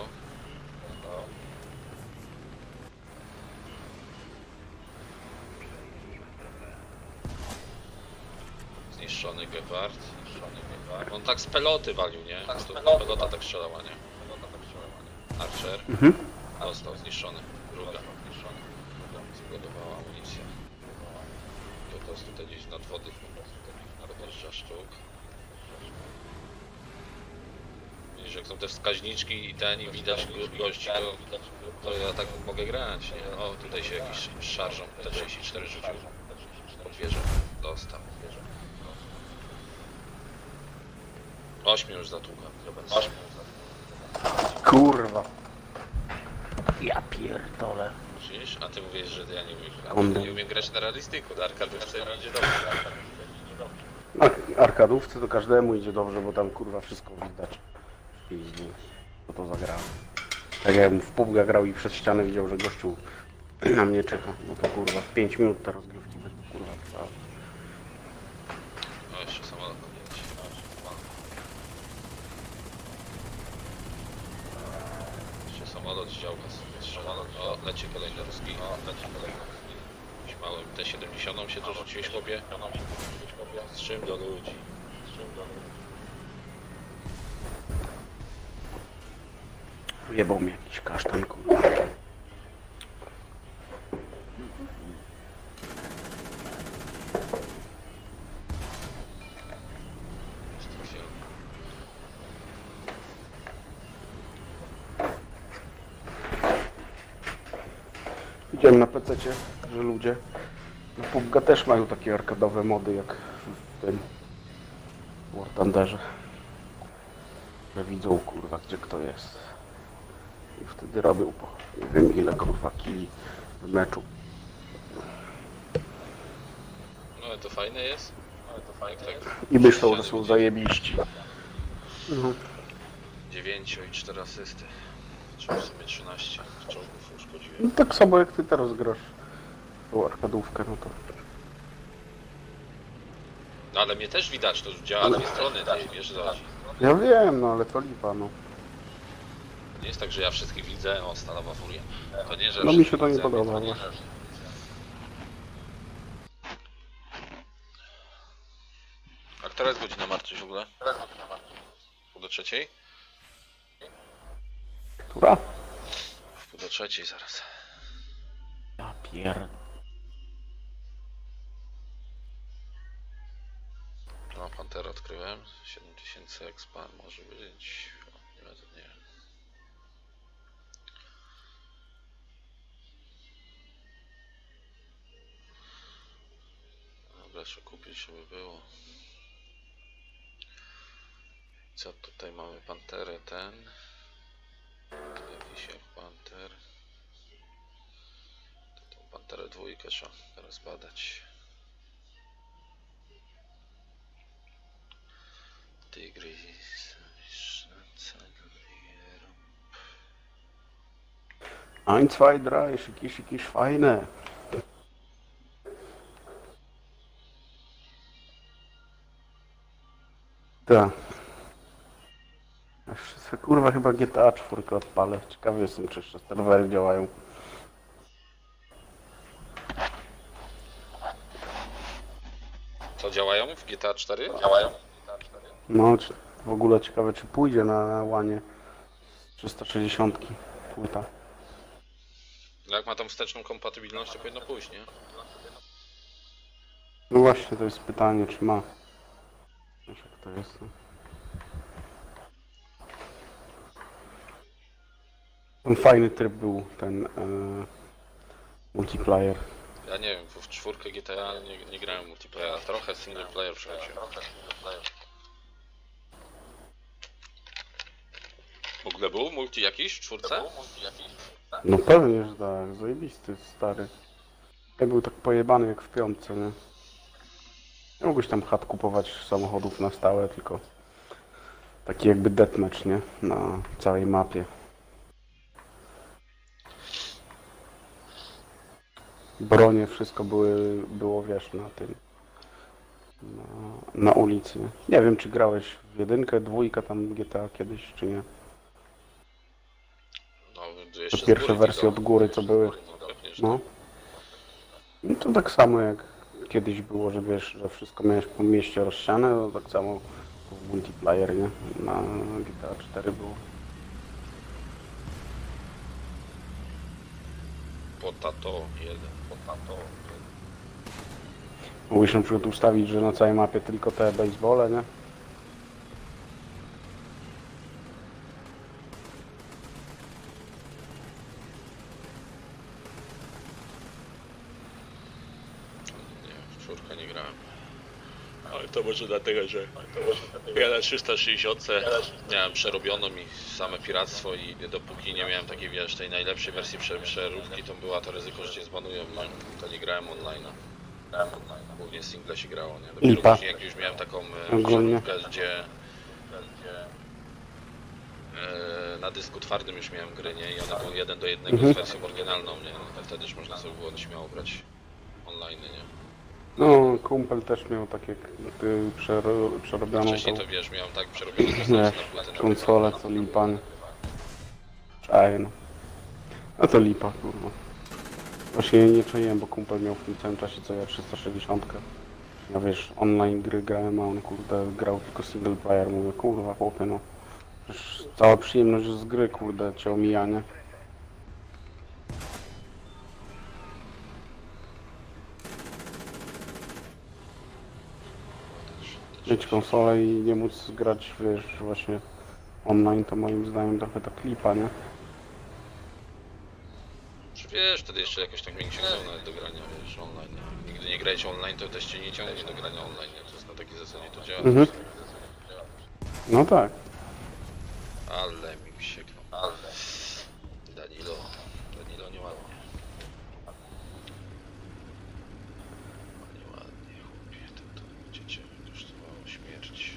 zniszczony Gepard. On tak z peloty walił, nie? Pelota tak strzelała, nie? Archer. Dostał zniszczony. Druga. Zbudowała amunicję. Po prostu tutaj gdzieś nad wody rozjeżdża sztuk. Widzisz, jak są te wskaźniczki i ten, i widać gości, to ja tak mogę grać, nie? O, tutaj się jakiś szarżą T-34 rzucił. Pod wieżę. Dostał. 8 już zatłukłem. Kurwa. Ja pierdolę. Widzisz? A ty mówisz, że ja On- nie umiem grać na realistyku, do arkadówce mi idzie dobrze. Na arkadówce to każdemu idzie dobrze, bo tam kurwa wszystko widać. Pizdu. Co to zagrałem. Tak jakbym w PUBG grał i przez ścianę widział, że gościu na mnie czeka. No to kurwa w 5 minut te rozgrywki będą kurwa trwały. O, jeszcze samolot podjęcie. Jeszcze samolot z działka sobie strzela. O, leci kolejny ruski. Jakimś małym T-70 się tu rzuciłeś, chłopie. Z czym do ludzi? Jebał mi jakiś kasztan kurwa. Widziałem na PC-cie, że ludzie na PUBG też mają takie arkadowe mody jak w tym War Thunderze. Że widzą kurwa gdzie kto jest. I wtedy robił po nie wiem ile kurwa kili w meczu. No ale to fajne jest. Tak. I myślą, że są zajebiści. No. 9 i 4 asysty. Czy w sumie 13 czołgów uszkodziłem. No tak samo jak ty teraz grasz tą arkadówkę, no to... No ale mnie też widać, to działa z dwie strony, ty wiesz co chodzi. Ja wiem, no ale to lipa, no. Nie jest tak, że ja wszystkich widzę, o stalowa furia. To nie, że No mi wszystkich się to nie widzę, podoba, to nie, właśnie. że- A która jest godzina, Marczyś, w ogóle? Pół do trzeciej? Która? W pół do trzeciej zaraz. Ja pierd... No, Pantera odkryłem. 7000 expa może być. O, nie, to nie. Dobra, jeszcze kupić, żeby było. Co tutaj mamy? Panterę ten. Jakiś jak Panter. To tą Panterę dwójkę trzeba teraz badać. Tygrys. Ein, zwei, drei, sziki, fajne. Tak. Aż kurwa chyba GTA 4 odpalę. Ciekawy jestem, czy jeszcze serwery działają. Co, działają w GTA 4? Działają. No, czy w ogóle ciekawe, czy pójdzie na łanie 360 płyta. No jak ma tą wsteczną kompatybilność, to powinno pójść, nie? No właśnie, to jest pytanie, czy ma. Wiesz, jak to jest. Ten fajny tryb był, ten multiplayer. Ja nie wiem, w czwórkę GTA nie grałem multiplayera, trochę single player przechodziłem. W ogóle był multi jakiś w czwórce? No pewnie, że tak, zajebisty, stary. Ja był tak pojebany jak w piątce, nie? Nie mogłeś tam chat kupować samochodów na stałe, tylko taki jakby deathmatch, nie? Na całej mapie. Bronie, wszystko było, wiesz, na tym, na ulicy. Nie wiem, czy grałeś w jedynkę, dwójkę tam GTA kiedyś, czy nie. No, Te z pierwsze góry wersje tylko. od góry, co były. No, pewnie, że No. No to tak samo jak kiedyś było, że wiesz, że wszystko miałeś po mieście rozsiane, to tak samo w multiplayer, nie? Na GTA 4 było. Potato 1, potato 1. Mógłbyś na przykład ustawić, że na całej mapie tylko te basebole, nie? Nie, w czwórkę nie grałem. Ale to może dlatego, że ja na 360 miałem przerobioną i same piractwo i dopóki nie miałem takiej, wiesz, tej najlepszej wersji przeróbki, to była to ryzyko, że cię zbanują, to nie grałem online. Głównie single się grało, nie? Dopiero Lipa. później jak już miałem taką Ogólnie. przeróbkę, gdzie na dysku twardym już miałem gry, nie? I one były 1 do 1 z wersją oryginalną, nie? No, wtedy już można sobie było śmiało grać online, nie? No, kumpel też miał takie przerobioną Wcześniej tą to wiesz, miałem tak przerobione nie, na płyty. konsolę, co lipa, nie? Czaję, no. A to lipa, kurwa. Właśnie nie czaiłem, bo kumpel miał w tym samym czasie co ja 360. Ja wiesz, online gry grałem, a on kurde grał tylko single player. Mówię, kurwa chłopie, no. Przecież cała przyjemność z gry, kurde, cię omija, nie? Mieć konsolę i nie móc grać, wiesz, właśnie online, to moim zdaniem trochę tak lipa, nie? Czy wiesz, wtedy jeszcze jakoś tak mnie nie ciągnęło nawet do grania, wiesz, online. Nie? Nigdy nie grałeś online, to też cię nie ciągnie do grania online, nie? To jest na takiej zasadzie to działa. No tak. Ale mi sieknął. Ale. Danilo nieładnie. Nieładnie, chłopie, to będzie cię kosztowało śmierć.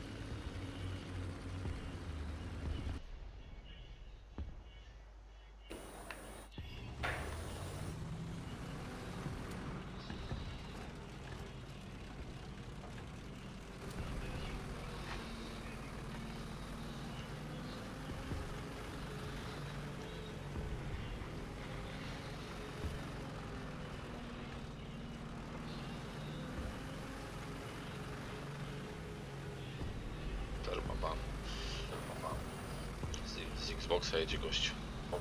Termoban. Z Xboxa jedzie gościu.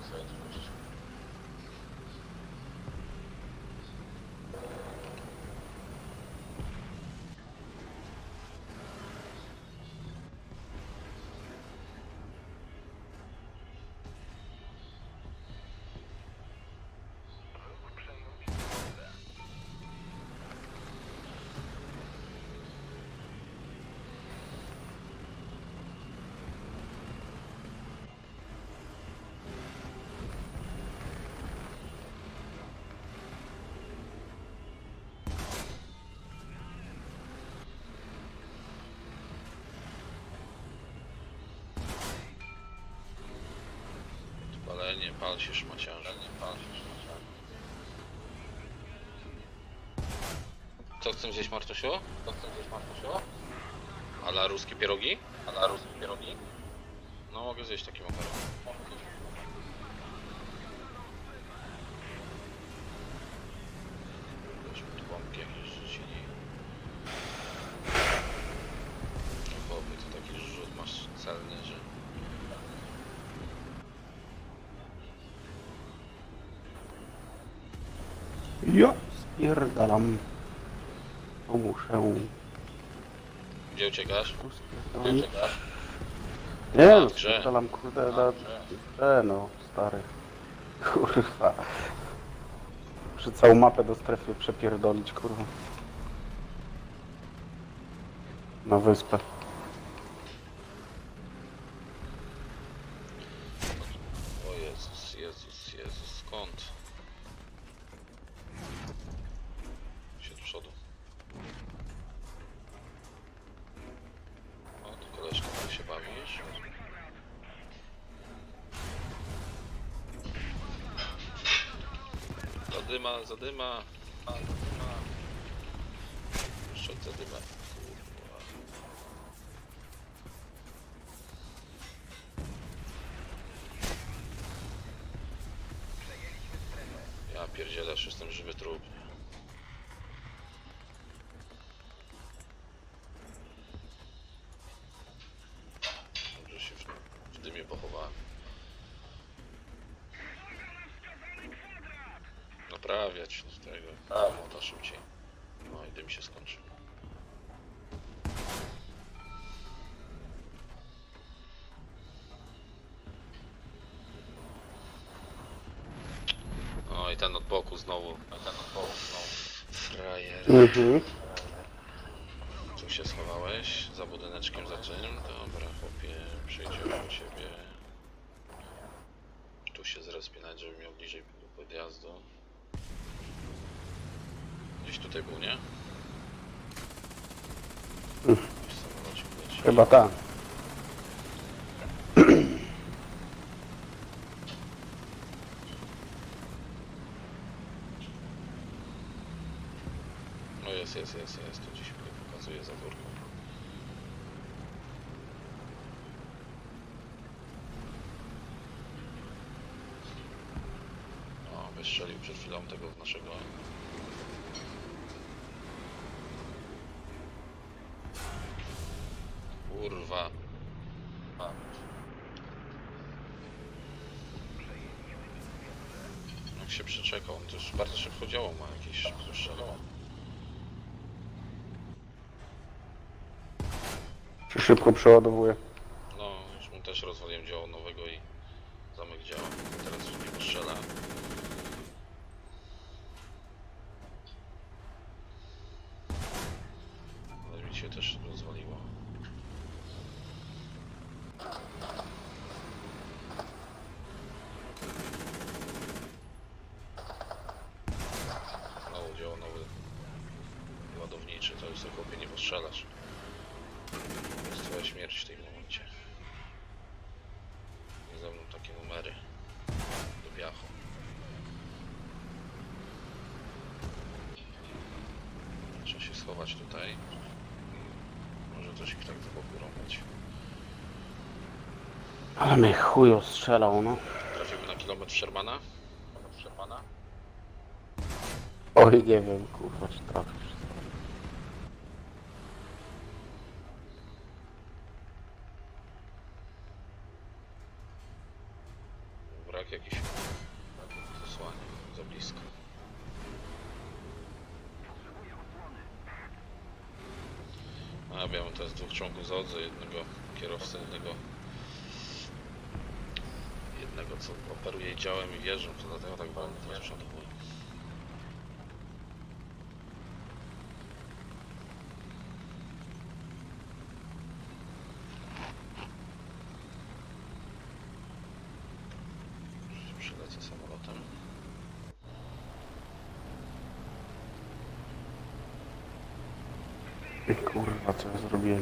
Palenie, pal się szmaciarze. Co chcesz zjeść, Martusiu? Ale ruskie pierogi? No mogę zjeść taki makaron. Już mi tu bombki jakieś rzucili. No chłopie, to taki rzut masz celny, że... Ja spierdalam. To muszę. Gdzie uciekasz? Nie, no Grze. spierdalam, kurde, no, stary. Kurwa. Muszę całą mapę do strefy przepierdolić, kurwa. Na wyspę. O Jezus, skąd? Się do przodu. O, tu koleżka, jak się bawisz? Zadyma. Jeszcze od zadyma. Kurwa. Ja pierdzielę, już jestem żywy trup. stawiać do tego. Młota szybciej. No i dym się skończył. O i ten od boku znowu. Frajer. Mhm. Tu się schowałeś, za budyneczkiem za czym? Dobra, chłopie, przejdziemy do ciebie. Tu się zrespinać, żeby miał bliżej do podjazdu. Gdzieś tutaj był, nie? Gdzieś samolocik leci. Chyba tak. No jest, tu gdzieś mnie pokazuje za górką. O, wystrzelił przed chwilą tego naszego. Kurwa. Jak się przeczekał, on to już bardzo szybko działał, ma jakieś strzelał. Się szybko przeładowuje. No, już mu też rozwaliłem działo nowego i zamek działa. Teraz już nie postrzela. Ale mi się też rozwaliło. Znowu działa nowy ładowniczy, to już chłopie nie postrzelasz. To jest twoja śmierć w tym momencie. Nie ze mną takie numery do biachu. Trzeba się schować tutaj. Może coś ich tak z boku rąbać. Ale mnie chuj ostrzelał, no. Trafimy na kilometr Shermana? Oj, nie wiem, kurwa, czy trafisz. Brak jakiś zasłania za blisko. A ja mam teraz dwóch członków załogi, jednego kierowcę, jednego co operuje działem i wieżą, to dlatego tak wolno to przodowuje. Przylecę samolotem. Kurwa, co ja zrobiłem?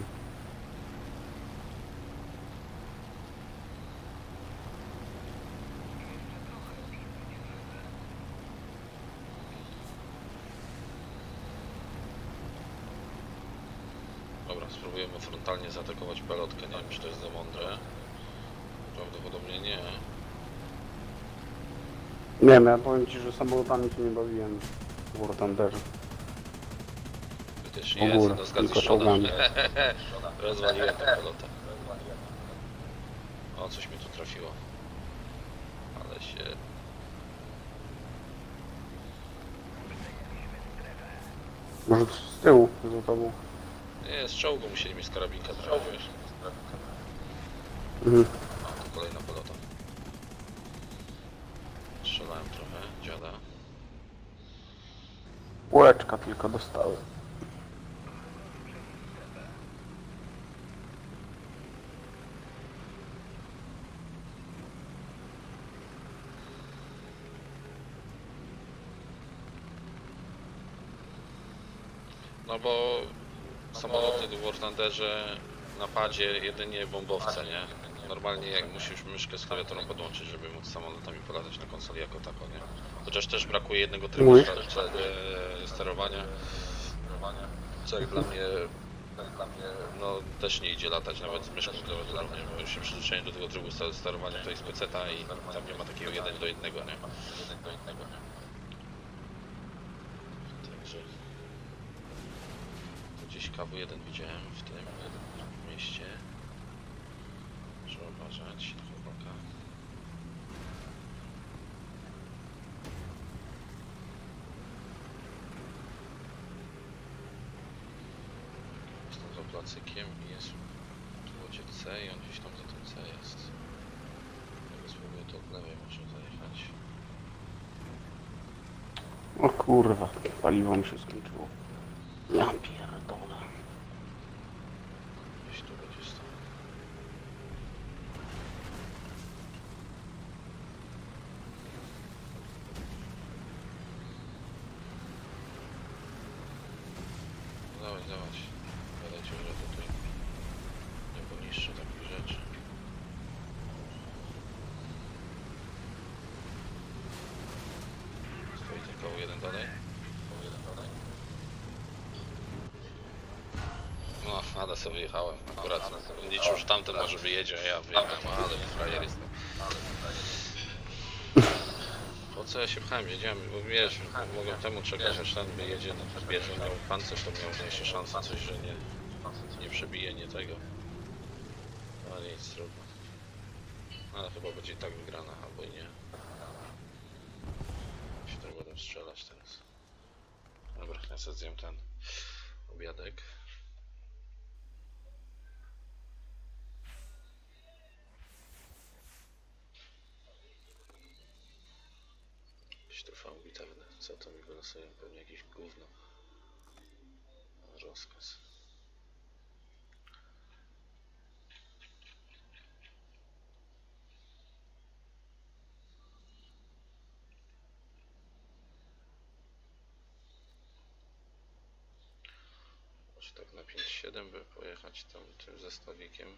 Dobra, spróbujemy frontalnie zaatakować pelotkę, nie wiem czy to jest za mądre. Prawdopodobnie nie. Nie wiem, ja powiem ci, że samolotami się nie bawiłem w War Thunderze. Też W nie ogóle, jest, no zgadza tylko się. czołgami. Rozwaliłem tę pelotę. O, coś mi tu trafiło. Ale się... Może z tyłu, za tobą. Nie, z czołgu musieli mi z karabinka trafić, wiesz. Mhm. A, to kolejna pelota. Strzelałem trochę, dziada. Łeczka tylko dostałem. No bo samoloty w War Thunderze na padzie jedynie bombowce, nie? Normalnie jak musisz myszkę z klawiaturą podłączyć, żeby móc samolotami polatać na konsoli jako tako, nie? Chociaż też brakuje jednego trybu Mówisz? sterowania. Co jak dla mnie, no też nie idzie latać nawet z myszką klawiaturą, nie? Bo już się przyzwyczaiłem do tego trybu sterowania, to jest peceta i tam nie ma takiego 1 do 1, nie? Także... Gdzieś KW1 widziałem w tym mieście. Trzeba uważać na chłopaka. kocykiem i jest w łodzie C i on gdzieś tam za tym C jest. Ja spróbuję to od lewej może zajechać. O kurwa, paliwo mi się skończyło. Ja pierdolę. Gdzieś tu będzie stał. Dawać, dawać. Gadajcie, że tutaj nie poniszczę takich rzeczy. Stoi tylko jeden dalej. No, ale sobie wyjechałem. Akurat liczył, że tamten może wyjedzie, a ja wyjechałem, ale frajer jestem. Po co ja się pchałem? Wiedziałem, bo wiesz, mogłem temu czekać, że ten wyjedzie, no biedny miał pancerz, to miał mniejsze szanse, coś, że nie przebije, nie tego. Ale nic, trudno. Ale chyba będzie i tak wygrana, albo i nie. Się tak będę strzelać teraz. Dobra, ja sobie zjem ten obiadek. Jakieś trwały bitewne. Co to mi wylosuje? Pewnie jakieś gówno. Rozkaz. Może tak na 5-7 by pojechać tam tym zestawikiem.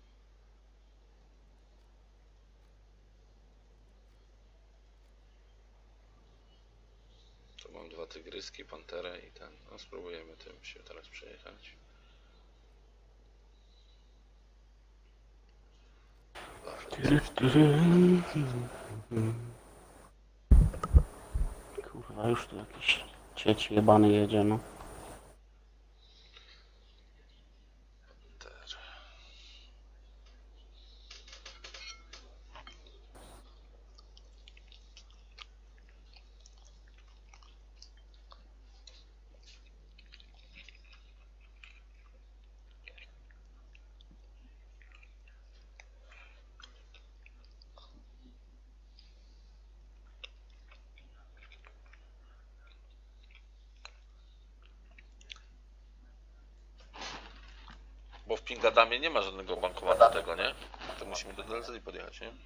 Tu mam dwa tygryski, panterę i ten. No spróbujemy tym się teraz przejechać. Kurwa, już tu jakiś cieć jebany jedzie, no. Panter. Bo w Pingadamie nie ma żadnego bankomatu tego, nie? To musimy do DLZ podjechać, nie?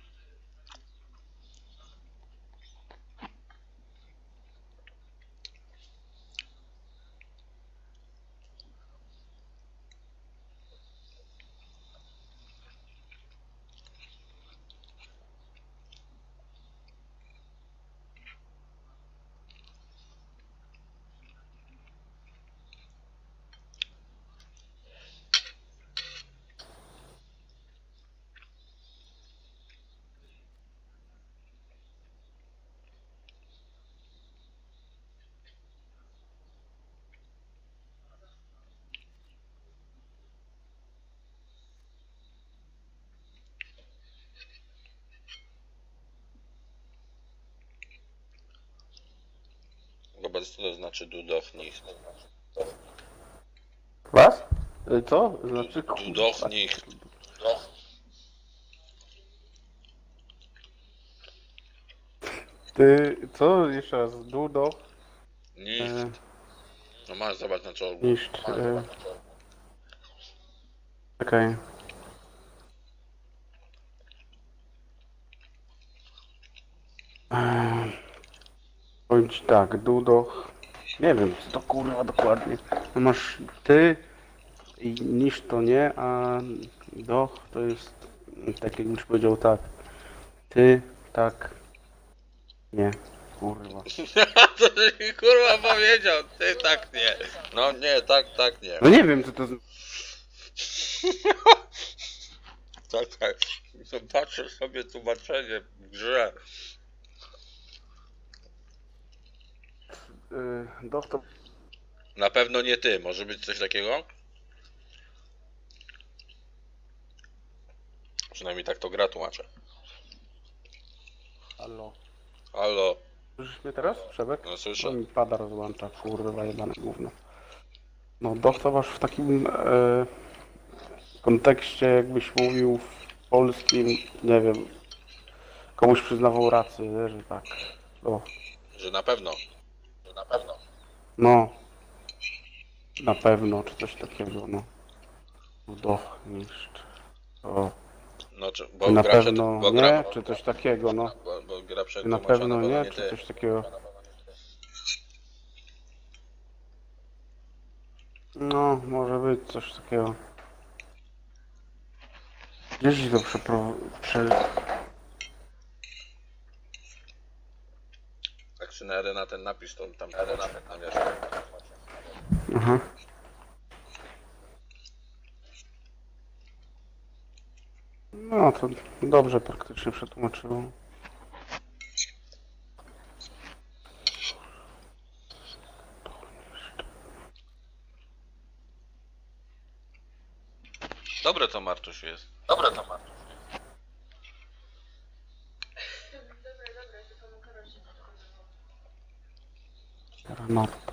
Wobec to znaczy do doch nicht. Was? Co? Znaczy Du doch nicht. Ty, co? Jeszcze raz, dudo? Nicht. No masz, zobacz na czołgu. Niż... Czekaj. Powiem ci tak, dudoch... Nie wiem, co to kurwa dokładnie. No masz ty i niż to nie, a doch to jest... Tak jakbyś powiedział tak. Ty, tak... Nie. Kurwa. To żeś kurwa powiedział, ty tak nie. No nie, tak nie. No nie wiem, co to... Tak. Zobaczę sobie tłumaczenie w grze. Doch to... Na pewno nie ty, może być coś takiego? Przynajmniej tak to gra tłumaczę. Halo. Halo, Słyszysz mnie teraz, Przebek? no słyszę. To mi pada rozłącza, kurwa, jebane gówno. No, doch to masz w takim... w kontekście jakbyś mówił w polskim, nie wiem, komuś przyznawał rację, nie? Że tak. O, Że na pewno. no, na pewno, czy coś takiego, no. Udowniszcz. O, No, czy, czy bo na gra pewno bo nie, gra, czy coś takiego, no. bo gra Czy na przetłumaczona, pewno bo nie, nie czy ty. coś takiego. No, może być coś takiego. Gdzieś to Jak się na na ten napis, to tam na wierzchu. Aha. No, to dobrze praktycznie przetłumaczyło. Dobre to, Martuś, jest. Dobra, tylko makaron się podkonywał. Granat.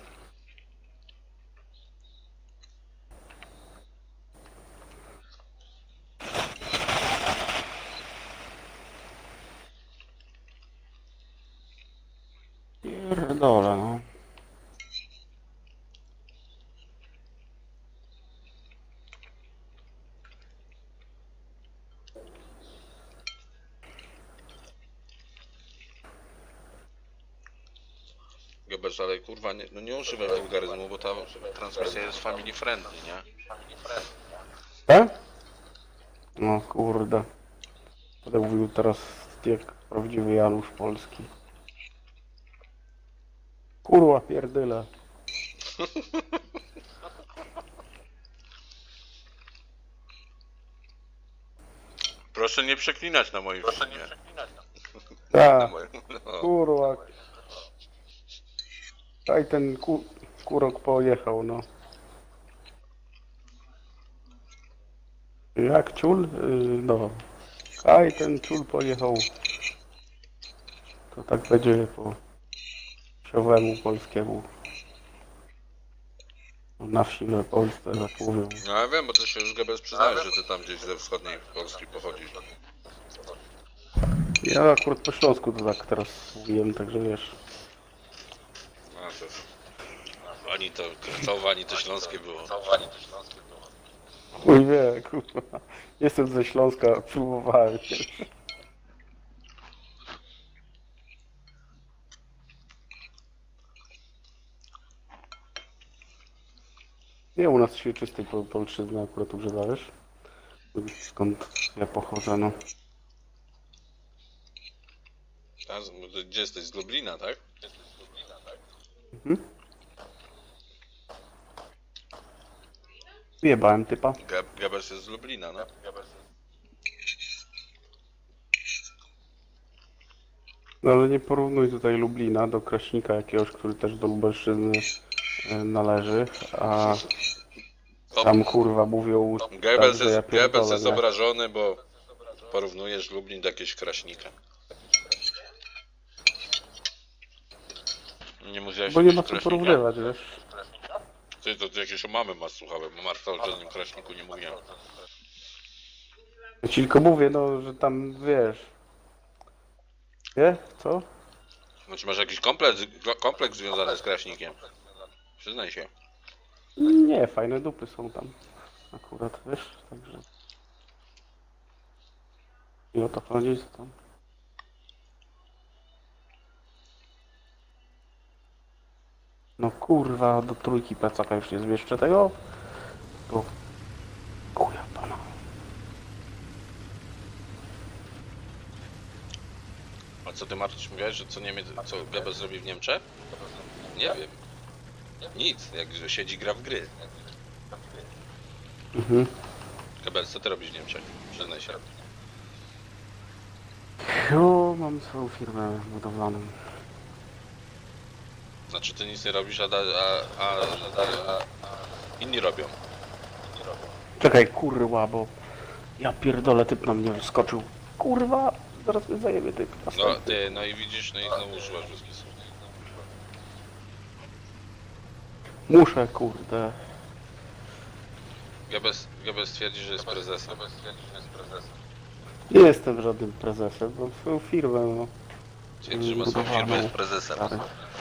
Pierdolę, no. Gebers, ale kurwa, nie, no nie używaj wulgaryzmu, bo ta transmisja jest family friendly, nie? Tak? No kurde. Będę mówił teraz jak prawdziwy Janusz Polski. Kurwa pierdyle. Proszę nie przeklinać na moim filmie. Na Tak, moim, no. kurwa. Aj ten kurok pojechał, no. Jak ciul? No. Aj ten ciul pojechał. To tak będzie po wsiowemu polskiemu. Na wsi w Polsce tak mówią. No ja wiem, bo ty się już Gebers przyznałeś, że ty tam gdzieś ze wschodniej Polski pochodzisz. Ja akurat po śląsku to tak teraz mówiłem, także wiesz. A to... Ani to Krakowa, ani to Śląskie było. Mój wie, kurwa. Jestem ze Śląska, próbowałem. Nie, u nas się czystej polszczyzny akurat używa, wiesz? Skąd ja pochodzę, no. Gdzie jesteś? Z Lublina, tak? Mhm. Jebałem typa. Gebers jest z Lublina, no. No ale nie porównuj tutaj Lublina do Kraśnika jakiegoś, który też do Lubelszczyzny należy, a tam kurwa mówią tak, Goebbels że ja jest, Goebbels pierdolę, jest nie? obrażony, bo porównujesz Lublin do jakiegoś Kraśnika. Nie musiałeś Bo nie ma jakiegoś co Kraśnika? porównywać, wiesz? Ty to jakieś o mamy masz, słuchałem, o Marta o żadnym Kraśniku nie mówiłem. Ja ci tylko mówię, no, że tam, wiesz... Nie? Co? Znaczy masz jakiś kompleks związany z Kraśnikiem? Przyznaj się. Nie, fajne dupy są tam. Akurat, wiesz, także... I o to chodzi, co tam. No kurwa, do trójki plecaka już nie zmieszczę tego. To... Chuja pana. A co ty, Martuś, mówiłeś, że co Goebbels zrobi w Niemczech? Nie wiem. Nic, jak siedzi gra w gry. Mhm. Goebbels, co ty robisz w Niemczech? Przyznaj się. Jo, mam swoją firmę budowlaną. Znaczy ty nic nie robisz, a inni robią. Czekaj, kurwa, bo... Ja pierdolę, typ na mnie wyskoczył. Kurwa, zaraz mnie zajebie typ. No ty, no i widzisz, no i znowu używasz ludzkich słów. Muszę, kurde. Goebbels twierdzi, że jest prezesem. Nie jestem żadnym prezesem, mam swoją firmę, no. Twierdzi, że ma swoją firmę, jest prezesem. Stary.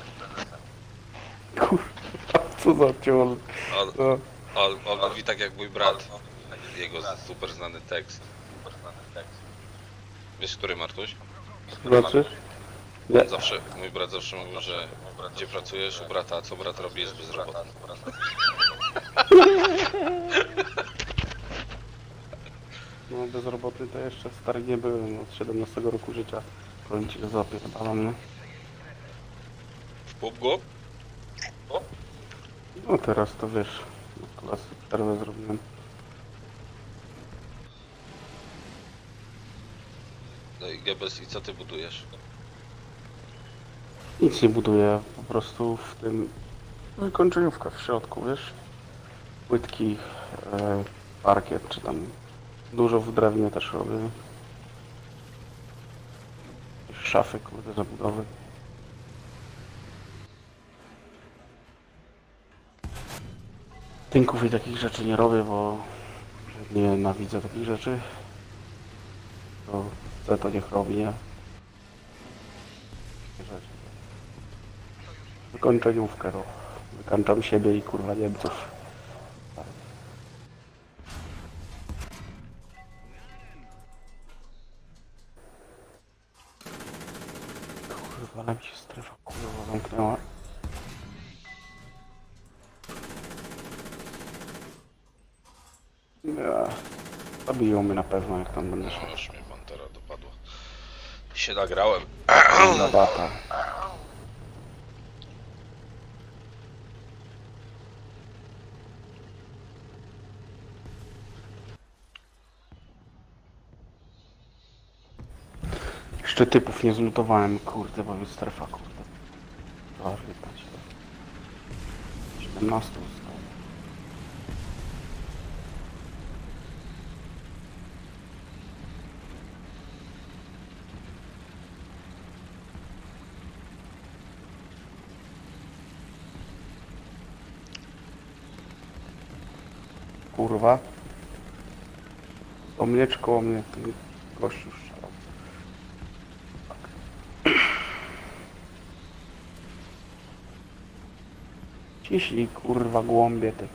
Kurwa, co za ciąż. No. On mówi tak jak mój brat. Jego super znany tekst. Wiesz, który, Martuś? Znaczy? Nie. Mój brat zawsze mówił, że gdzie pracujesz u brata, a co brat robi, jest bezrobotny. No bezrobotny to jeszcze stary nie byłem, od 17 roku życia. Powiem ci, że zapierdalam, no. W pub go? No teraz to wiesz, klasy przerwę zrobiłem. No i Goebbels, i co ty budujesz? Nic nie buduję, po prostu w tym... No i kończeniówka w środku, wiesz? Płytki, parkiet, czy tam... Dużo w drewnie też robię. Szafy, kurde, zabudowy. Tynków i takich rzeczy nie robię, bo nienawidzę takich rzeczy. To chce, to niech robi, nie? Takie rzeczy. Wykończeniówkę, no. Wykańczam siebie i kurwa Niemców. Kurwa, ale mi się strefa kurwa zamknęła. Ja, zabiją mnie na pewno, jak tam będę szedł. No już mnie Pantera dopadła. Się nagrałem. Na bata. Jeszcze typów nie zlutowałem, kurde, bo jest strefa, kurde. Ważne, 17 zostało. Kurwa. O mnie, koło mnie, ten gościu strzelał. Ciśnij, kurwa, głąbie ty.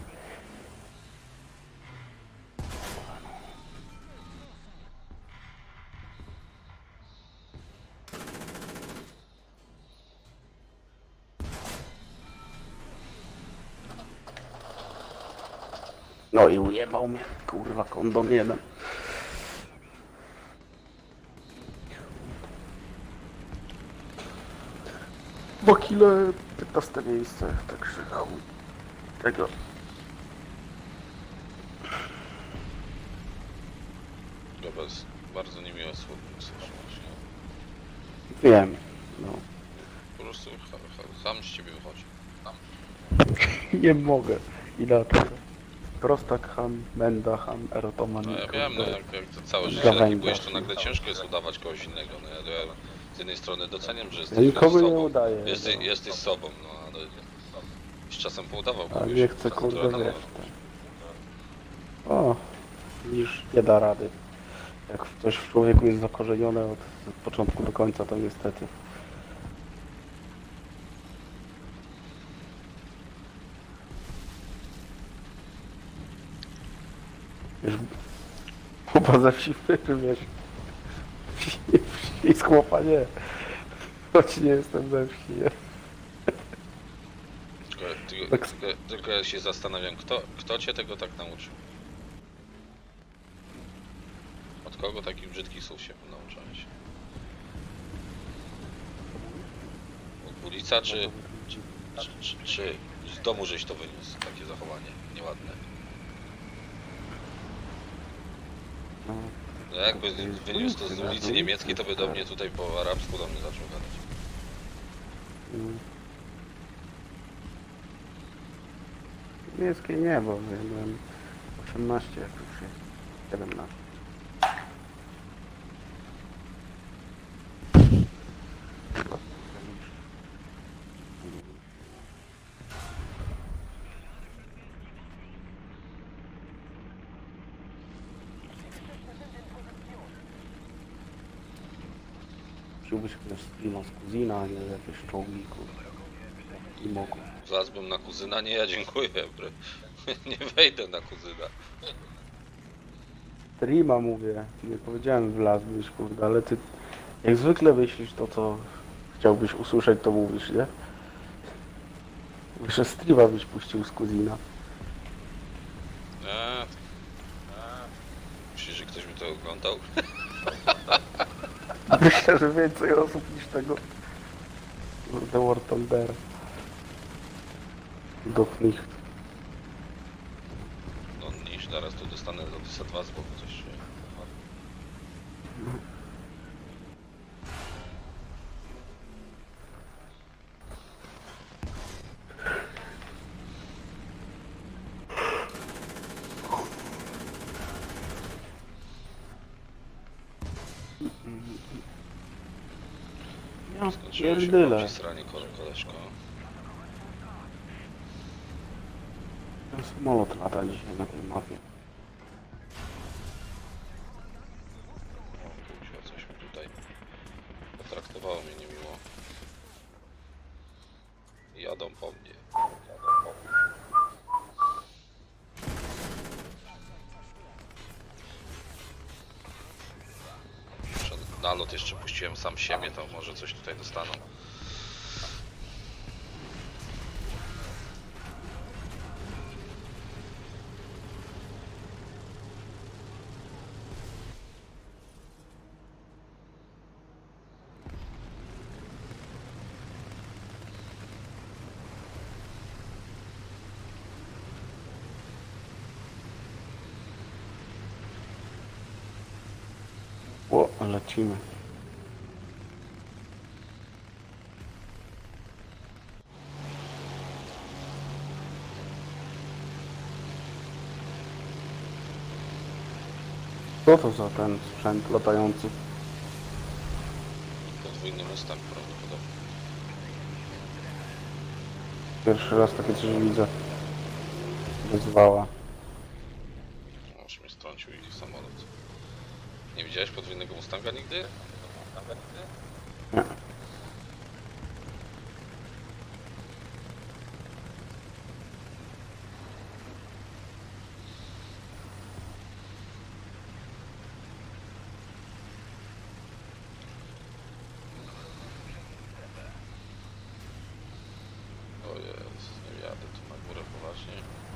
No i ujebał mnie, kurwa, kondon jeden. Bo kile 15 miejsce, także chuj. Tego. Goebbels, bardzo niemiłe słowo słyszałeś. Wiem, no. Po prostu sam z ciebie wychodzi. Nie mogę inaczej. Prostak, ham, menda, ham, erotoman. No ja wiem, no jak to całe życie Gawęda. taki byłeś, to nagle ciężko jest udawać kogoś innego. No ja z jednej strony doceniam, że Ja jesteś nikomu nie sobą. udaję. Jesteś sobą, no ale z czasem poudawał A kogoś. nie chcę, czasem kurde, trochę wiesz. dawał. O, widzisz, nie da rady. Jak coś w człowieku jest zakorzenione od początku do końca, to niestety. Wiesz, chłopa ze wsi wiesz. I z chłopa nie. Choć nie jestem ze wsi, nie. Tylko ja się zastanawiam, kto cię tego tak nauczył? Od kogo takich brzydkich słów się nauczałeś? Od ulica czy z domu żeś to wyniósł, takie zachowanie nieładne? No jakby wyniósł to z ulicy niemieckiej, to by do mnie tutaj po arabsku do mnie zaczął gadać. Niemieckiej nie, bo ja byłem 18, jak już jest 17. puściłbyś chociaż streama z kuzina, a nie jakieś czołgi, kurwa. I moku. Zlazłbym na kuzyna? Nie, ja dziękuję. Nie wejdę na kuzyna. Streama mówię, nie powiedziałem wlazłbyś, kurde, ale ty jak zwykle myślisz to, co chciałbyś usłyszeć, to mówisz, nie? Jeszcze streama byś puścił z kuzina. Eee, myślisz, że ktoś by to oglądał? Myślę, że więcej osób niż tego The War Thunder. Doch nicht. No niż, zaraz tu dostanę za Disa 2 z boku coś. Ja Skończyło się pierdyle. po sranie koleżko. Ten samolot lata dzisiaj na tej mapie. O kurczę, coś mi tutaj potraktowało mnie niemiło. Jadą po mnie. Przed nalot jeszcze puściłem sam siebie, to może coś tutaj dostaną. O, lecimy. Co to za ten sprzęt latający? Podwójny Mustang prawdopodobnie. Pierwszy raz takie coś widzę. Wyzwała. Może mnie strącił i samolot. Nie widziałeś podwójnego Mustanga nigdy? Nie. O jest, nie jadę tu na górę poważnie.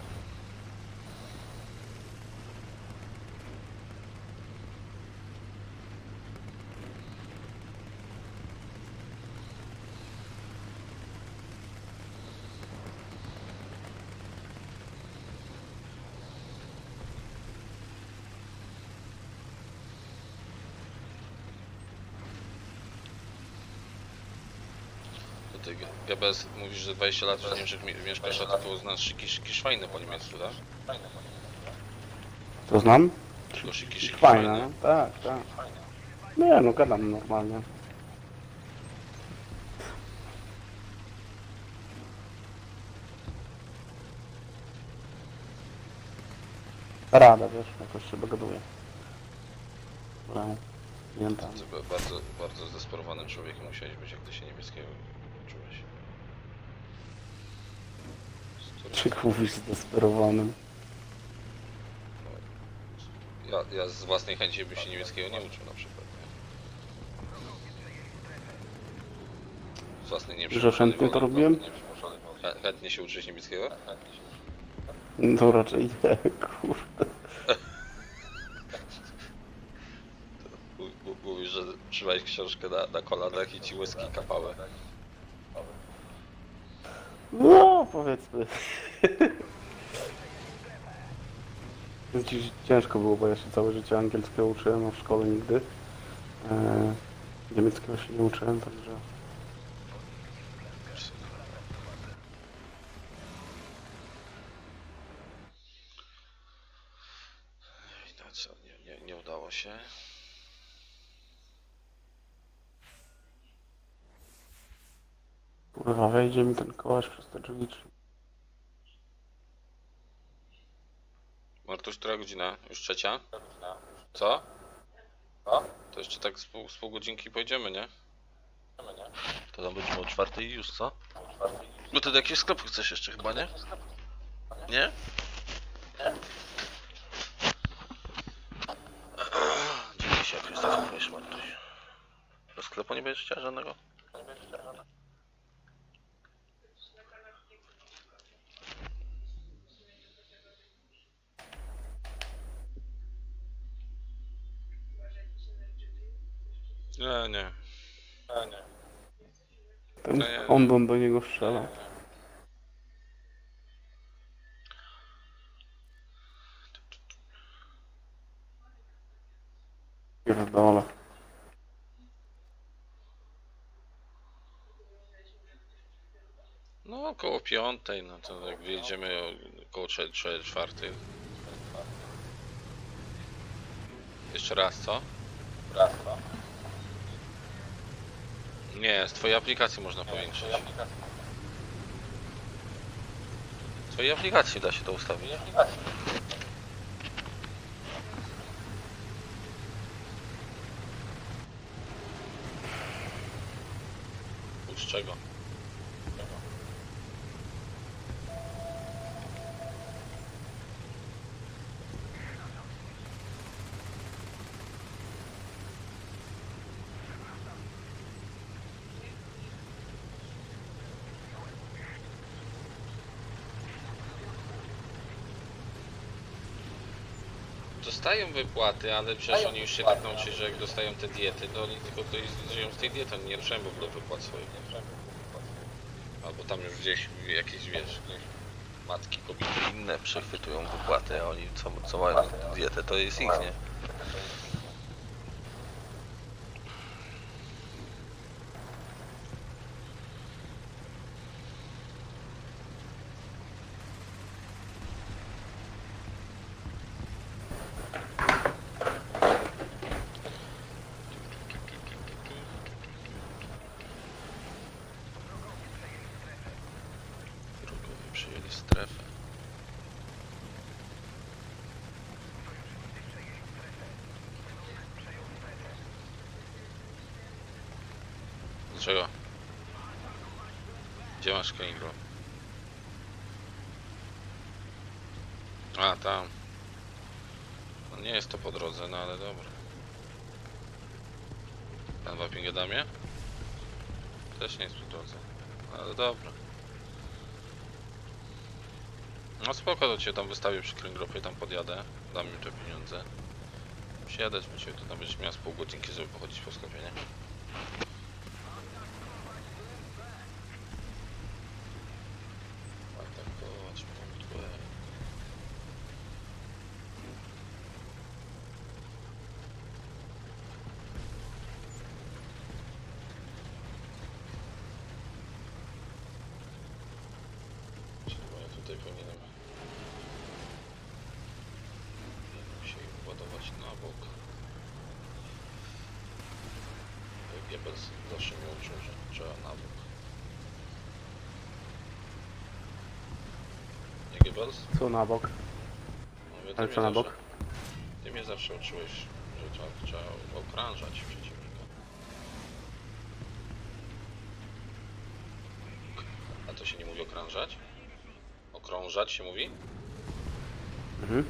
To ty, GBS, mówisz, że 20 lat w Niemczech mieszkasz, a to tu znasz szyki szwajny po niemiecku, tak? To znam? Tylko szyki Fajne, szwajny. no? Tak, tak. Nie, no gadam normalnie. Rada, wiesz, jakoś się dogaduję. Dobra, klientami. Ty bardzo zdesperowanym człowiekiem musiałeś być, jak ty się niemieckiego uczyłeś. Z którym- Czy mówisz zdesperowanym? Ja z własnej chęci bym się niemieckiego nie uczył na przykład. Nie? Z własnej Że chętnie to robiłem? Chętnie się uczyć niemieckiego? No raczej nie, kurde. Mówisz, że trzymałeś książkę na kolanach i ci łyski kapały. No, powiedzmy. Dziś ciężko było, bo ja się całe życie angielskiego uczyłem, a w szkole nigdy. Niemieckiego się nie uczyłem, także... No co, nie udało się. Kurwa, wejdzie mi ten kołaś przez te drzwi. Martuś, która godzina? Już trzecia? Co? To jeszcze tak z pół godzinki pojedziemy, nie? To tam będziemy o 4 i już, co? No ty do jakiegoś sklepu chcesz jeszcze chyba, nie? Nie? Dzień się jak już tak mówisz, Martuś. Do sklepu nie będziesz chciała żadnego? Nie, nie. Ten Ondon do niego strzela. Pierdolę. No około 5, no to jak wyjedziemy około 3, 4. Jeszcze raz, co? Nie, z twojej aplikacji można powiększyć. Z twojej aplikacji da się to ustawić. Z czego? Dostają wypłaty, ale przecież oni już się tak nauczyli, że jak dostają te diety, to oni tylko tutaj żyją z tej diety, oni nie ruszają w ogóle wypłat swoich. Albo tam już gdzieś jakieś, wiesz, matki, kobiety inne przechwytują wypłaty, a oni co mają dietę, to jest ich, nie? Wrogowie przyjęli strefę. Dlaczego? Gdzie masz Keingo? A, tam. No nie jest to po drodze, no ale dobra. Pan w Appingedamie? Też nie jest po drodze, ale dobra. No spoko, to cię tam wystawię przy kręgropie, tam podjadę, dam im te pieniądze. Siadać po ciebie, to tam będziesz miał z pół godzinki, żeby pochodzić po sklepie, nie? Atakować, modłę. Chyba ja tutaj powinienem się ładować na bok. Goebbels zawsze mnie uczył, że trzeba na bok. Nie Goebbels? Co na bok? No, Ale co na bok? Ty mnie zawsze uczyłeś, że trzeba okrążać przeciwnika. A to się nie mówi okrążać? Okrążać się mówi? Mhm.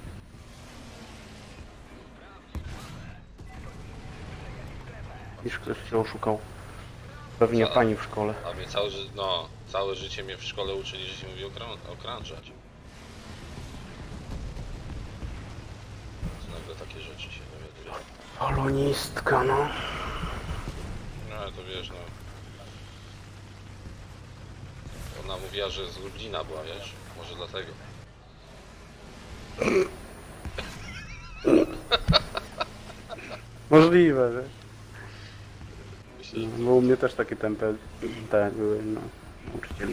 Wiesz, ktoś cię oszukał. Pewnie Co? pani w szkole. A mnie całe życie mnie w szkole uczyli, że się mówi okrążać. Co nagle takie rzeczy się dowiaduję. Polonistka, no. No ale to wiesz, no. Ona mówiła, że z Lublina była, wiesz? Może dlatego. Możliwe, wiesz. Myślę, że No, bo u mnie też takie tempe te były, no, nauczycieli.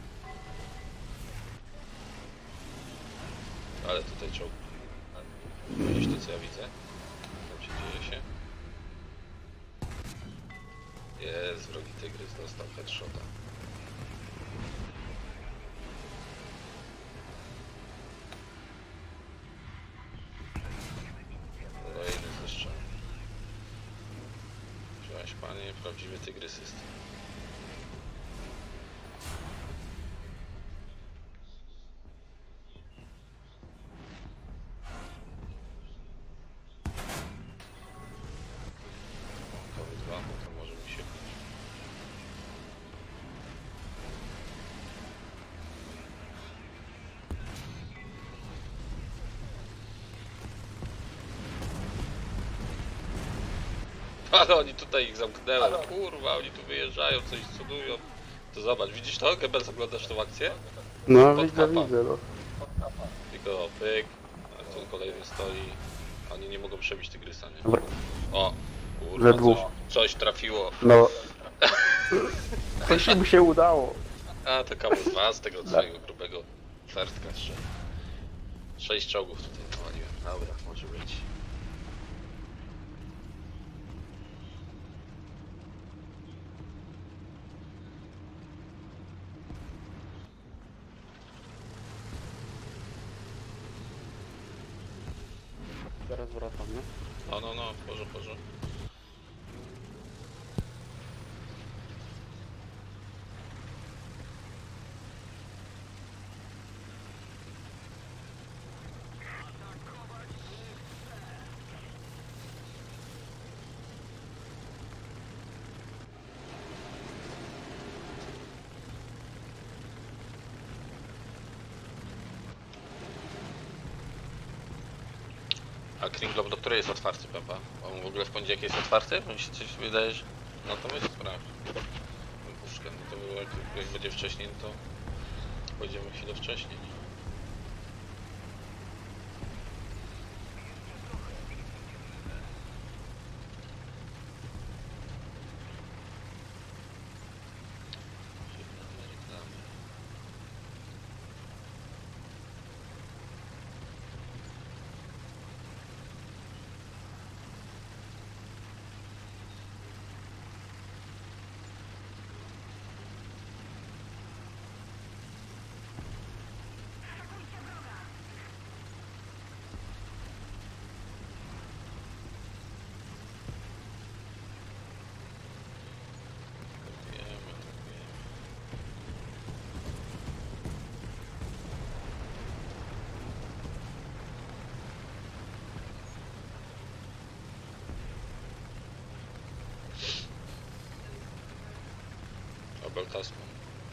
ale tutaj czołg. Widzisz to, co ja widzę? Tam się dzieje się. Jest, wrogi tygrys dostał headshota. Kolejny zeszczał. Wziąłeś Panie, prawdziwy tygrys jest. To dwa, bo to może mi się... Ale oni tutaj ich zamknęły, kurwa, oni tu wyjeżdżają, coś cudują. To zobacz, widzisz to? Goebbels, oglądasz tą akcję? No Pod widzę, kapa. widzę, no. Tylko pyk, a tu kolejny stoi. Oni nie mogą przebić tygrysa, nie? Dobra. O, Ze kurwa, dwóch. coś trafiło. No. Coś mu się udało. A, to kawał z was, tego twojego grubego ferstka jeszcze. 6 czołgów tutaj nawaliłem. Dobra, może być. Teraz wracam, nie? No, porze. A Kringlop do której jest otwarty, Pepa? On w ogóle w poniedziałek jest otwarty? Mi się coś wydaje, że... No to weź sprawdź. Puszkę, no to jak będzie wcześniej, no to... Pójdziemy chwilę wcześniej. Abel Tasman.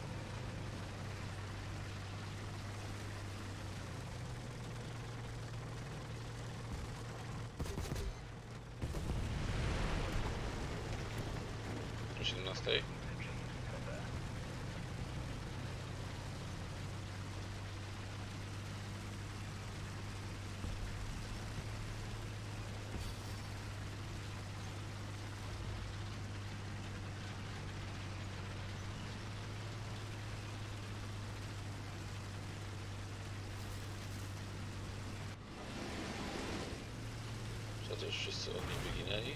O 17. To już wszyscy od niej wyginęli.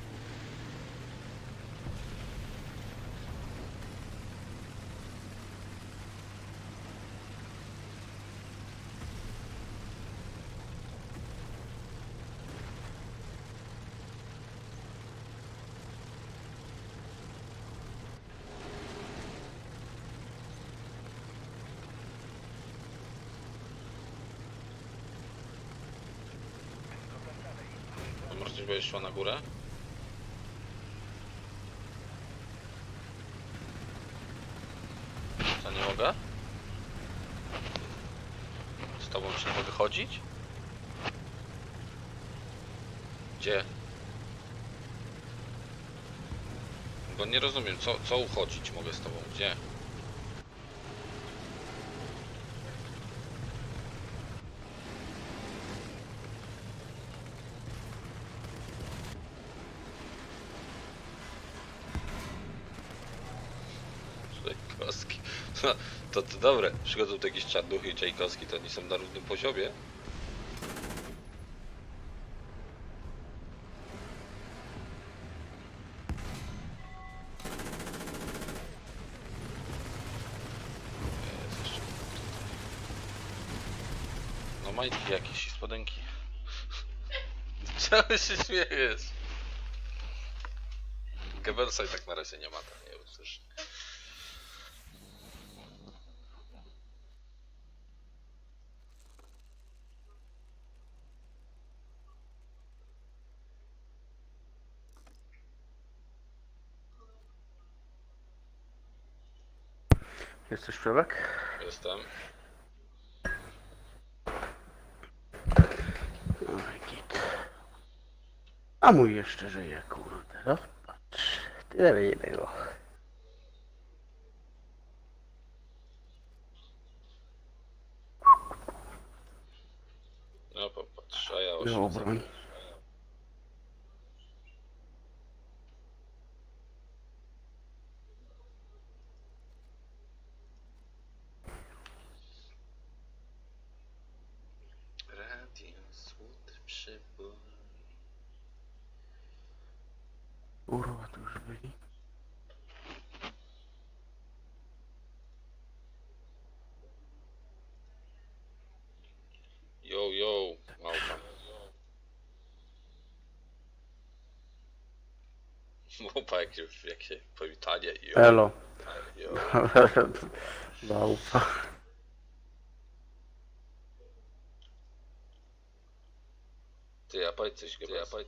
A może coś będziesz szła na górę? Co, nie mogę? Z tobą już nie mogę chodzić? Gdzie? Bo nie rozumiem, co uchodzić mogę z tobą? Gdzie? Czajkowski. To dobre. Przychodzą tu jakieś Czarnuchy i Czajkowski, to oni są na równym poziomie. Jest jeszcze. No majtki jakieś i spodenki. Czemu się śmiejesz? Goebbelsa i tak na razie nie ma, to nie wiem, cóż. Jesteś człowiek? Jestem. Oj, git. A mój jeszcze żyje, kurde, no patrz. Tyle nie było. No popatrz, a ja Było broń. Radio Złód przybój. Kurwa, tu już byli. Yo, małpa. Małpa, jakie powitanie. Yo. Elo. Yo. Małpa. Ty, a powiedz coś,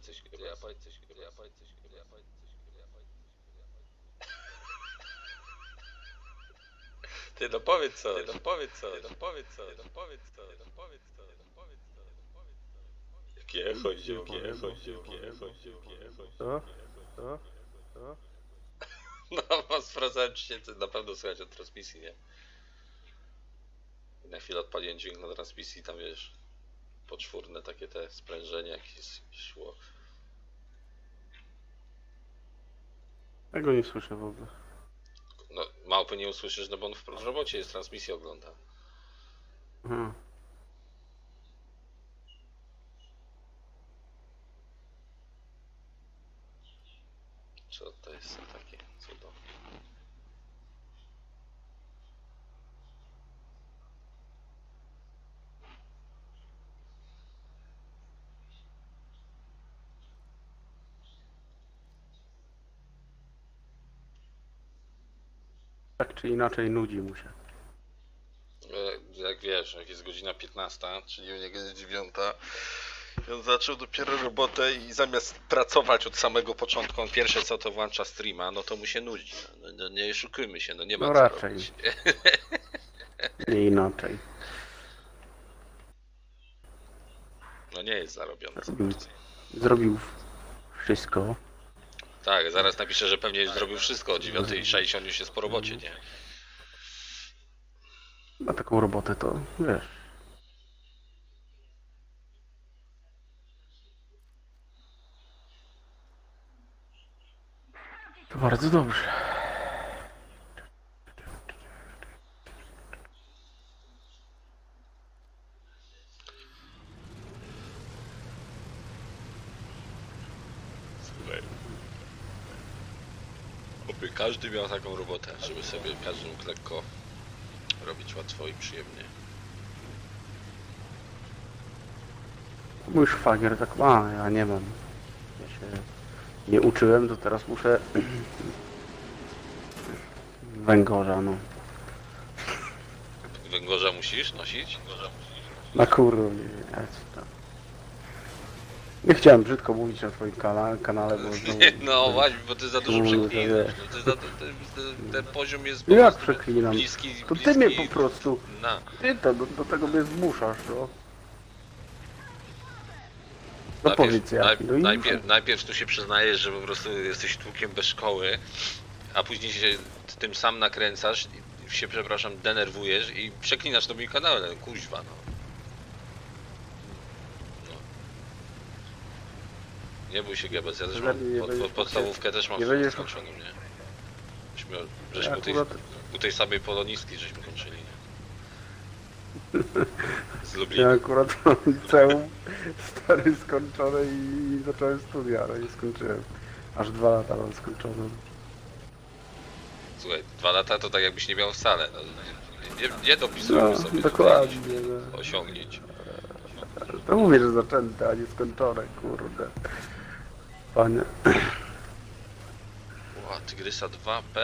Ty, no powiedz co, Jakie chodzi. Co? Co? Co? No, sprawdzałem, czy cię na pewno słychać od transmisji, nie? I na chwilę odpaliłem dźwięk na transmisji, tam wiesz, poczwórne takie te sprężenie jakieś szło. Tego nie słyszę w ogóle. No, małpy nie usłyszysz, no bo on w robocie jest, transmisję ogląda. Aha. Co to jest takie cudo? Tak czy inaczej nudzi mu się. Jak wiesz, jak jest godzina 15, czyli u niego jest 9, i on zaczął dopiero robotę i zamiast pracować od samego początku, on pierwsze co to włącza streama, no to mu się nudzi. No, nie oszukujmy się, no nie ma No co raczej. robić. Nie inaczej. No nie jest zarobiony. Zrobił wszystko. Tak, zaraz napiszę, że pewnie zrobił wszystko o 9:60 już jest po robocie, nie? Na taką robotę to wiesz. To bardzo dobrze. Słuchaj. Oby każdy miał taką robotę, żeby sobie każdy mógł lekko robić łatwo i przyjemnie. Mój szwagier tak ma, ja nie mam. Ja się nie uczyłem, to teraz muszę węgorza, no. Węgorza musisz nosić? Na kurwie. Nie chciałem brzydko mówić na twoim kanale, bo znowu... No właśnie, bo ty za dużo Kurde, przeklinasz. wiesz. No, ty ten poziom jest po Jak prostu przeklinam? bliski. To ty mnie po prostu... Na. Ty to, do tego mnie zmuszasz, no. No powiedz jaki, no i... Najpierw tu się przyznajesz, że po prostu jesteś tłukiem bez szkoły, a później się tym sam nakręcasz, i się, przepraszam, denerwujesz i przeklinasz na moim kanale, no, kuźwa, no. Nie bój się, Gebels, ja też mam podstawówkę też mam skończoną, nie? Żeśmy u tej samej polonistki żeśmy kończyli, nie? Z Lublina. Ja akurat mam liceum stary skończone i zacząłem studia, ale nie skończyłem. Aż 2 lata mam skończone. Słuchaj, 2 lata to tak jakbyś nie miał wcale, no, nie dopisujmy No, sobie dokładnie, no. osiągnięć. To mówię, że zaczęte, a nie skończone, kurde. Panie. Kurwa, Tygrysa 2P.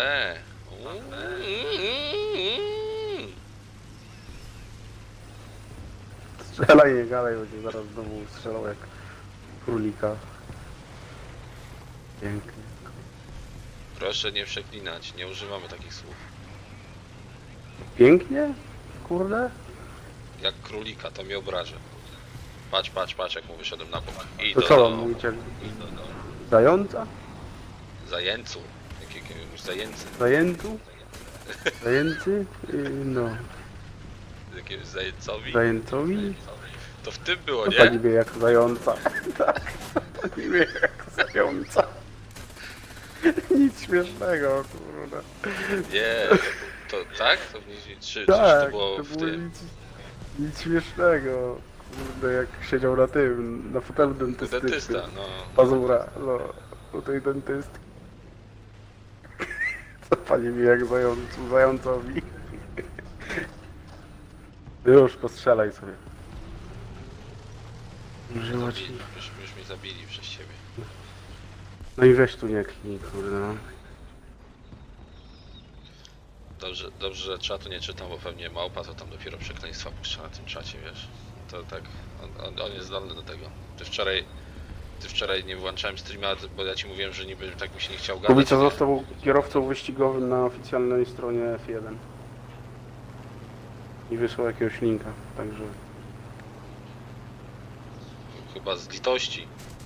Strzelaj, nie gadaj, będzie zaraz znowu strzelał jak królika. Pięknie. Proszę nie przeklinać, nie używamy takich słów. Pięknie? Kurde? Jak królika, to mnie obrażę. Patrz, patrz, patrz, jak mu wyszedłem na bok. I To do, co do, mam mówić jak... Zająca? zajęcu. Jakiegoś zajęcy. Zajętu? Zajęcy? No. Jakiegoś zajęcowi. Zajęcowi? To w tym było, To nie? pani wie jak zająca. Tak, pani wie jak zająca. Nic śmiesznego, kurde. Nie, to tak? To, czy to Tak, było to w było tym? nic śmiesznego. Kurde, jak siedział na tym, na fotelu dentystycznym. Dentysta, no. Pazura, no, do tej dentystki. Co pani wie jak zającowi? Już, postrzelaj sobie. Żyła ci. Już mnie zabili przez ciebie. No i weź tu nie knij, kurde, no. Dobrze, że czatu nie czytam, bo pewnie małpa to tam dopiero przekleństwa puszcza na tym czacie, wiesz? To tak, on jest zdolny do tego. Ty wczoraj nie włączałem streama, bo ja ci mówiłem, że niby tak mi się nie chciał gadać. Kubica nie? został kierowcą wyścigowym na oficjalnej stronie F1. I wysłał jakiegoś linka, także... Chyba z litości.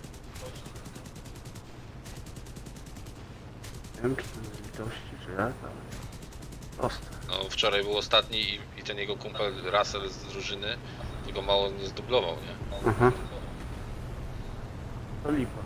Nie wiem czy to z litości, czy jak, ale... Proste. No, wczoraj był ostatni i ten jego kumpel Russell z drużyny tego mało nie zdublował, nie? Aha. To lipa.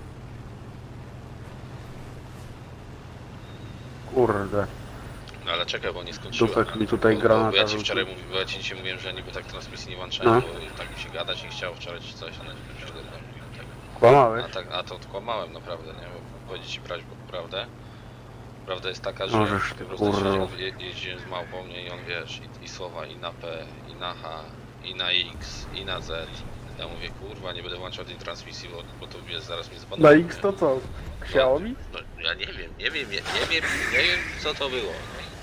Kurde. No ale czekaj, bo nie skończyłem. Dupek mi tutaj Bo granata ja ci rzucił. wczoraj mówiłem, bo ja ci dzisiaj mówiłem, że niby tak transmisji nie włączałem, No. bo tak mi się gadać nie chciało wczoraj czy coś, nie? Tak. Kłamałeś? A to kłamałem naprawdę, nie? Bo powiedzieć ci prawdę. Prawda jest taka, że Możesz ty, po prostu kurwa. jeździłem z małpą, nie? I on wiesz, i słowa i na P, i na H, i na X, i na Z. Ja mówię, kurwa, nie będę włączał tej transmisji, bo to wiesz, zaraz mnie Na zbanuje. X to co? Xiaomi? No, ja nie wiem co to było.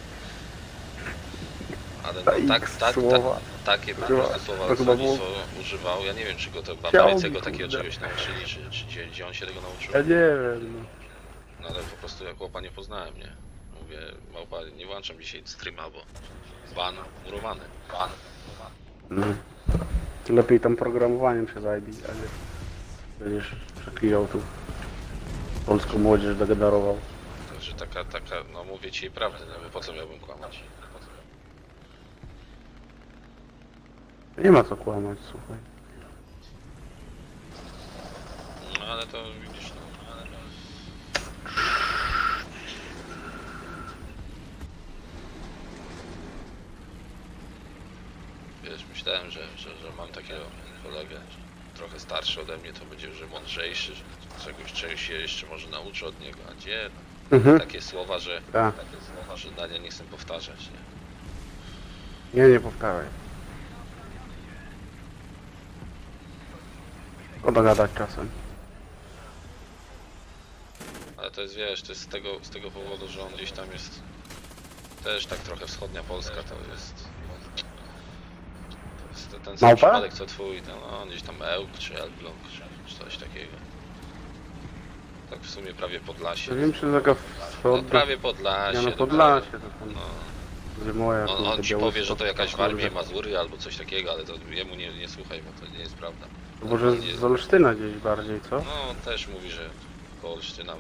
Ale no, Na X słowa. takie po Chyba- prostu słowa to chyba było- używał. Ja nie wiem, czy go to w Xiaomi, Ameryce go takiego kurde. czegoś nauczyli, czy gdzie on się tego nauczył. Ja nie wiem, no. No ale po prostu jak chłopa nie poznałem, nie? Mówię, małpa, nie włączam dzisiaj streama, bo ban murowany. Ban. No. Lepiej tam programowaniem się zajmij, a nie będziesz przeklinał tu polską młodzież degenerował. Także taka, no mówię ci jej prawdę, no bo po co miałbym kłamać? Nie ma co kłamać, słuchaj. No ale to widzisz, no. Wiesz, myślałem, że mam takiego kolegę, że trochę starszy ode mnie, to będzie, że mądrzejszy, że czegoś się jeszcze może nauczy od niego, a gdzie? Mhm. Takie słowa, że Tak. Dania nie chcę powtarzać, nie? Nie powtarzaj. Szkoda gadać czasem. Ale to jest, wiesz, to jest z tego powodu, że on gdzieś tam jest też tak trochę wschodnia Polska, to jest ten sam Małpa? przypadek co twój, no, gdzieś tam Ełk czy Elbląg czy coś takiego. Tak w sumie prawie Podlasie. Ja wiem, czy taka No, wschodnia... prawie Podlasie. Ja na no, Podlasie, to tam... No, Gdzie moja, on ci powie, że to jakaś kurde. Warmia i Mazury albo coś takiego, ale to jemu nie słuchaj, bo to nie jest prawda. To może Nie- z Olsztyna gdzieś bardziej, co? No, też mówi, że koło Olsztyna.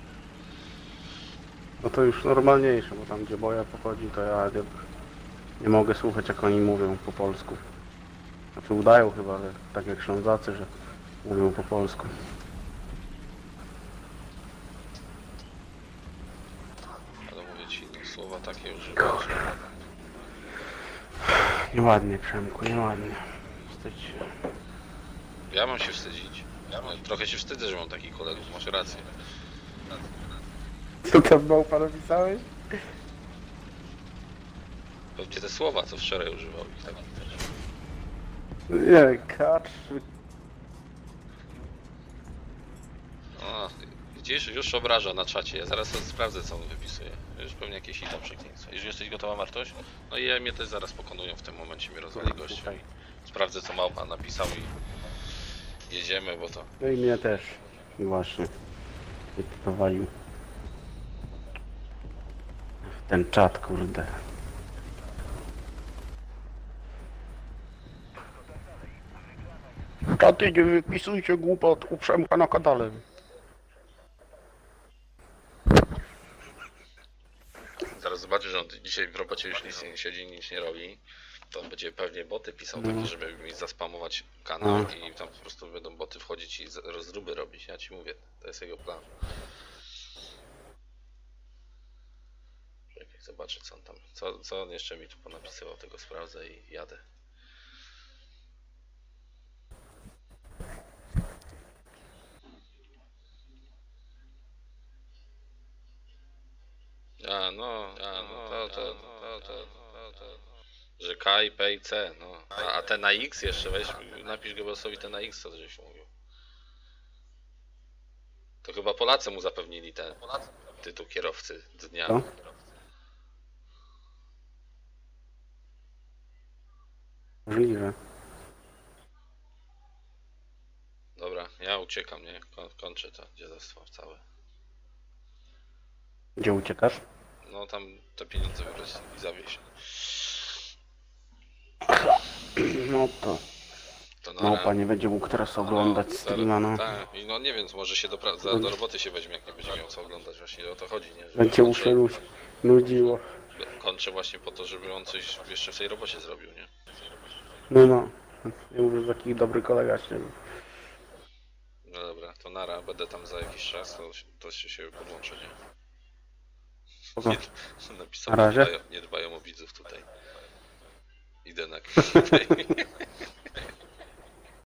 No to już normalniejsze, bo tam gdzie moja pochodzi, to ja nie mogę słuchać jak oni mówią po polsku. Znaczy udają chyba, ale tak jak Ślązacy, że mówią po polsku. Ale mówię ci, no, słowa takie używa, że... Nieładnie, Przemku, nieładnie. Wstydź się. Ja mam się wstydzić. Trochę się wstydzę, że mam takich kolegów, masz rację. Co tam małpa napisałeś? Pewnie te słowa, co wczoraj używał ich tak też. Nie, kacz. O, Widzisz, już obraża na czacie. Ja zaraz sprawdzę, co on wypisuje. Już pewnie jakieś hita przekleństwa. Już jesteś gotowa, Martoś? No i mnie też zaraz pokonują w tym momencie, mnie rozwali gościu. Słuchaj. Sprawdzę, co Małpa napisał i jedziemy, bo to... No i mnie też. Właśnie. Mnie powalił. Ten czat, kurde. Czaty, nie wypisujcie głupot u Przemka na kanale. Zaraz zobaczysz, że on dzisiaj w robocie już nic nie siedzi, nic nie robi. To on będzie pewnie boty pisał takie, żeby mi zaspamować kanał i tam po prostu będą boty wchodzić i rozruby robić. Ja ci mówię, to jest jego plan. Czekaj, zobaczę, co on tam, co on jeszcze mi tu ponapisywał, tego sprawdzę i jadę. Że K i P i C, no. A te na X jeszcze, weź, napisz Goebbelsowi te na X, co żeś mówił. To chyba Polacy mu zapewnili ten tytuł kierowcy dnia. Co? Możliwe. Dobra, ja uciekam, nie? Kończę to dziadostwo całe. Gdzie uciekasz? No tam te pieniądze wybrać i zawieźć. No to Małpa nie będzie mógł teraz oglądać streama, no. Tak, i no nie wiem, może się do roboty się weźmie, jak nie będzie miał co oglądać, właśnie o to chodzi, nie? Że Będzie mu się nudziło. kończę właśnie po to, żeby on coś jeszcze w tej robocie zrobił, nie? No. Ja mówię, że taki dobry kolega się. No dobra, to nara, będę tam za jakiś czas, to się podłączę, nie? Spoko. Napisał, Na razie. nie dbają o widzów tutaj. Idę na tutaj.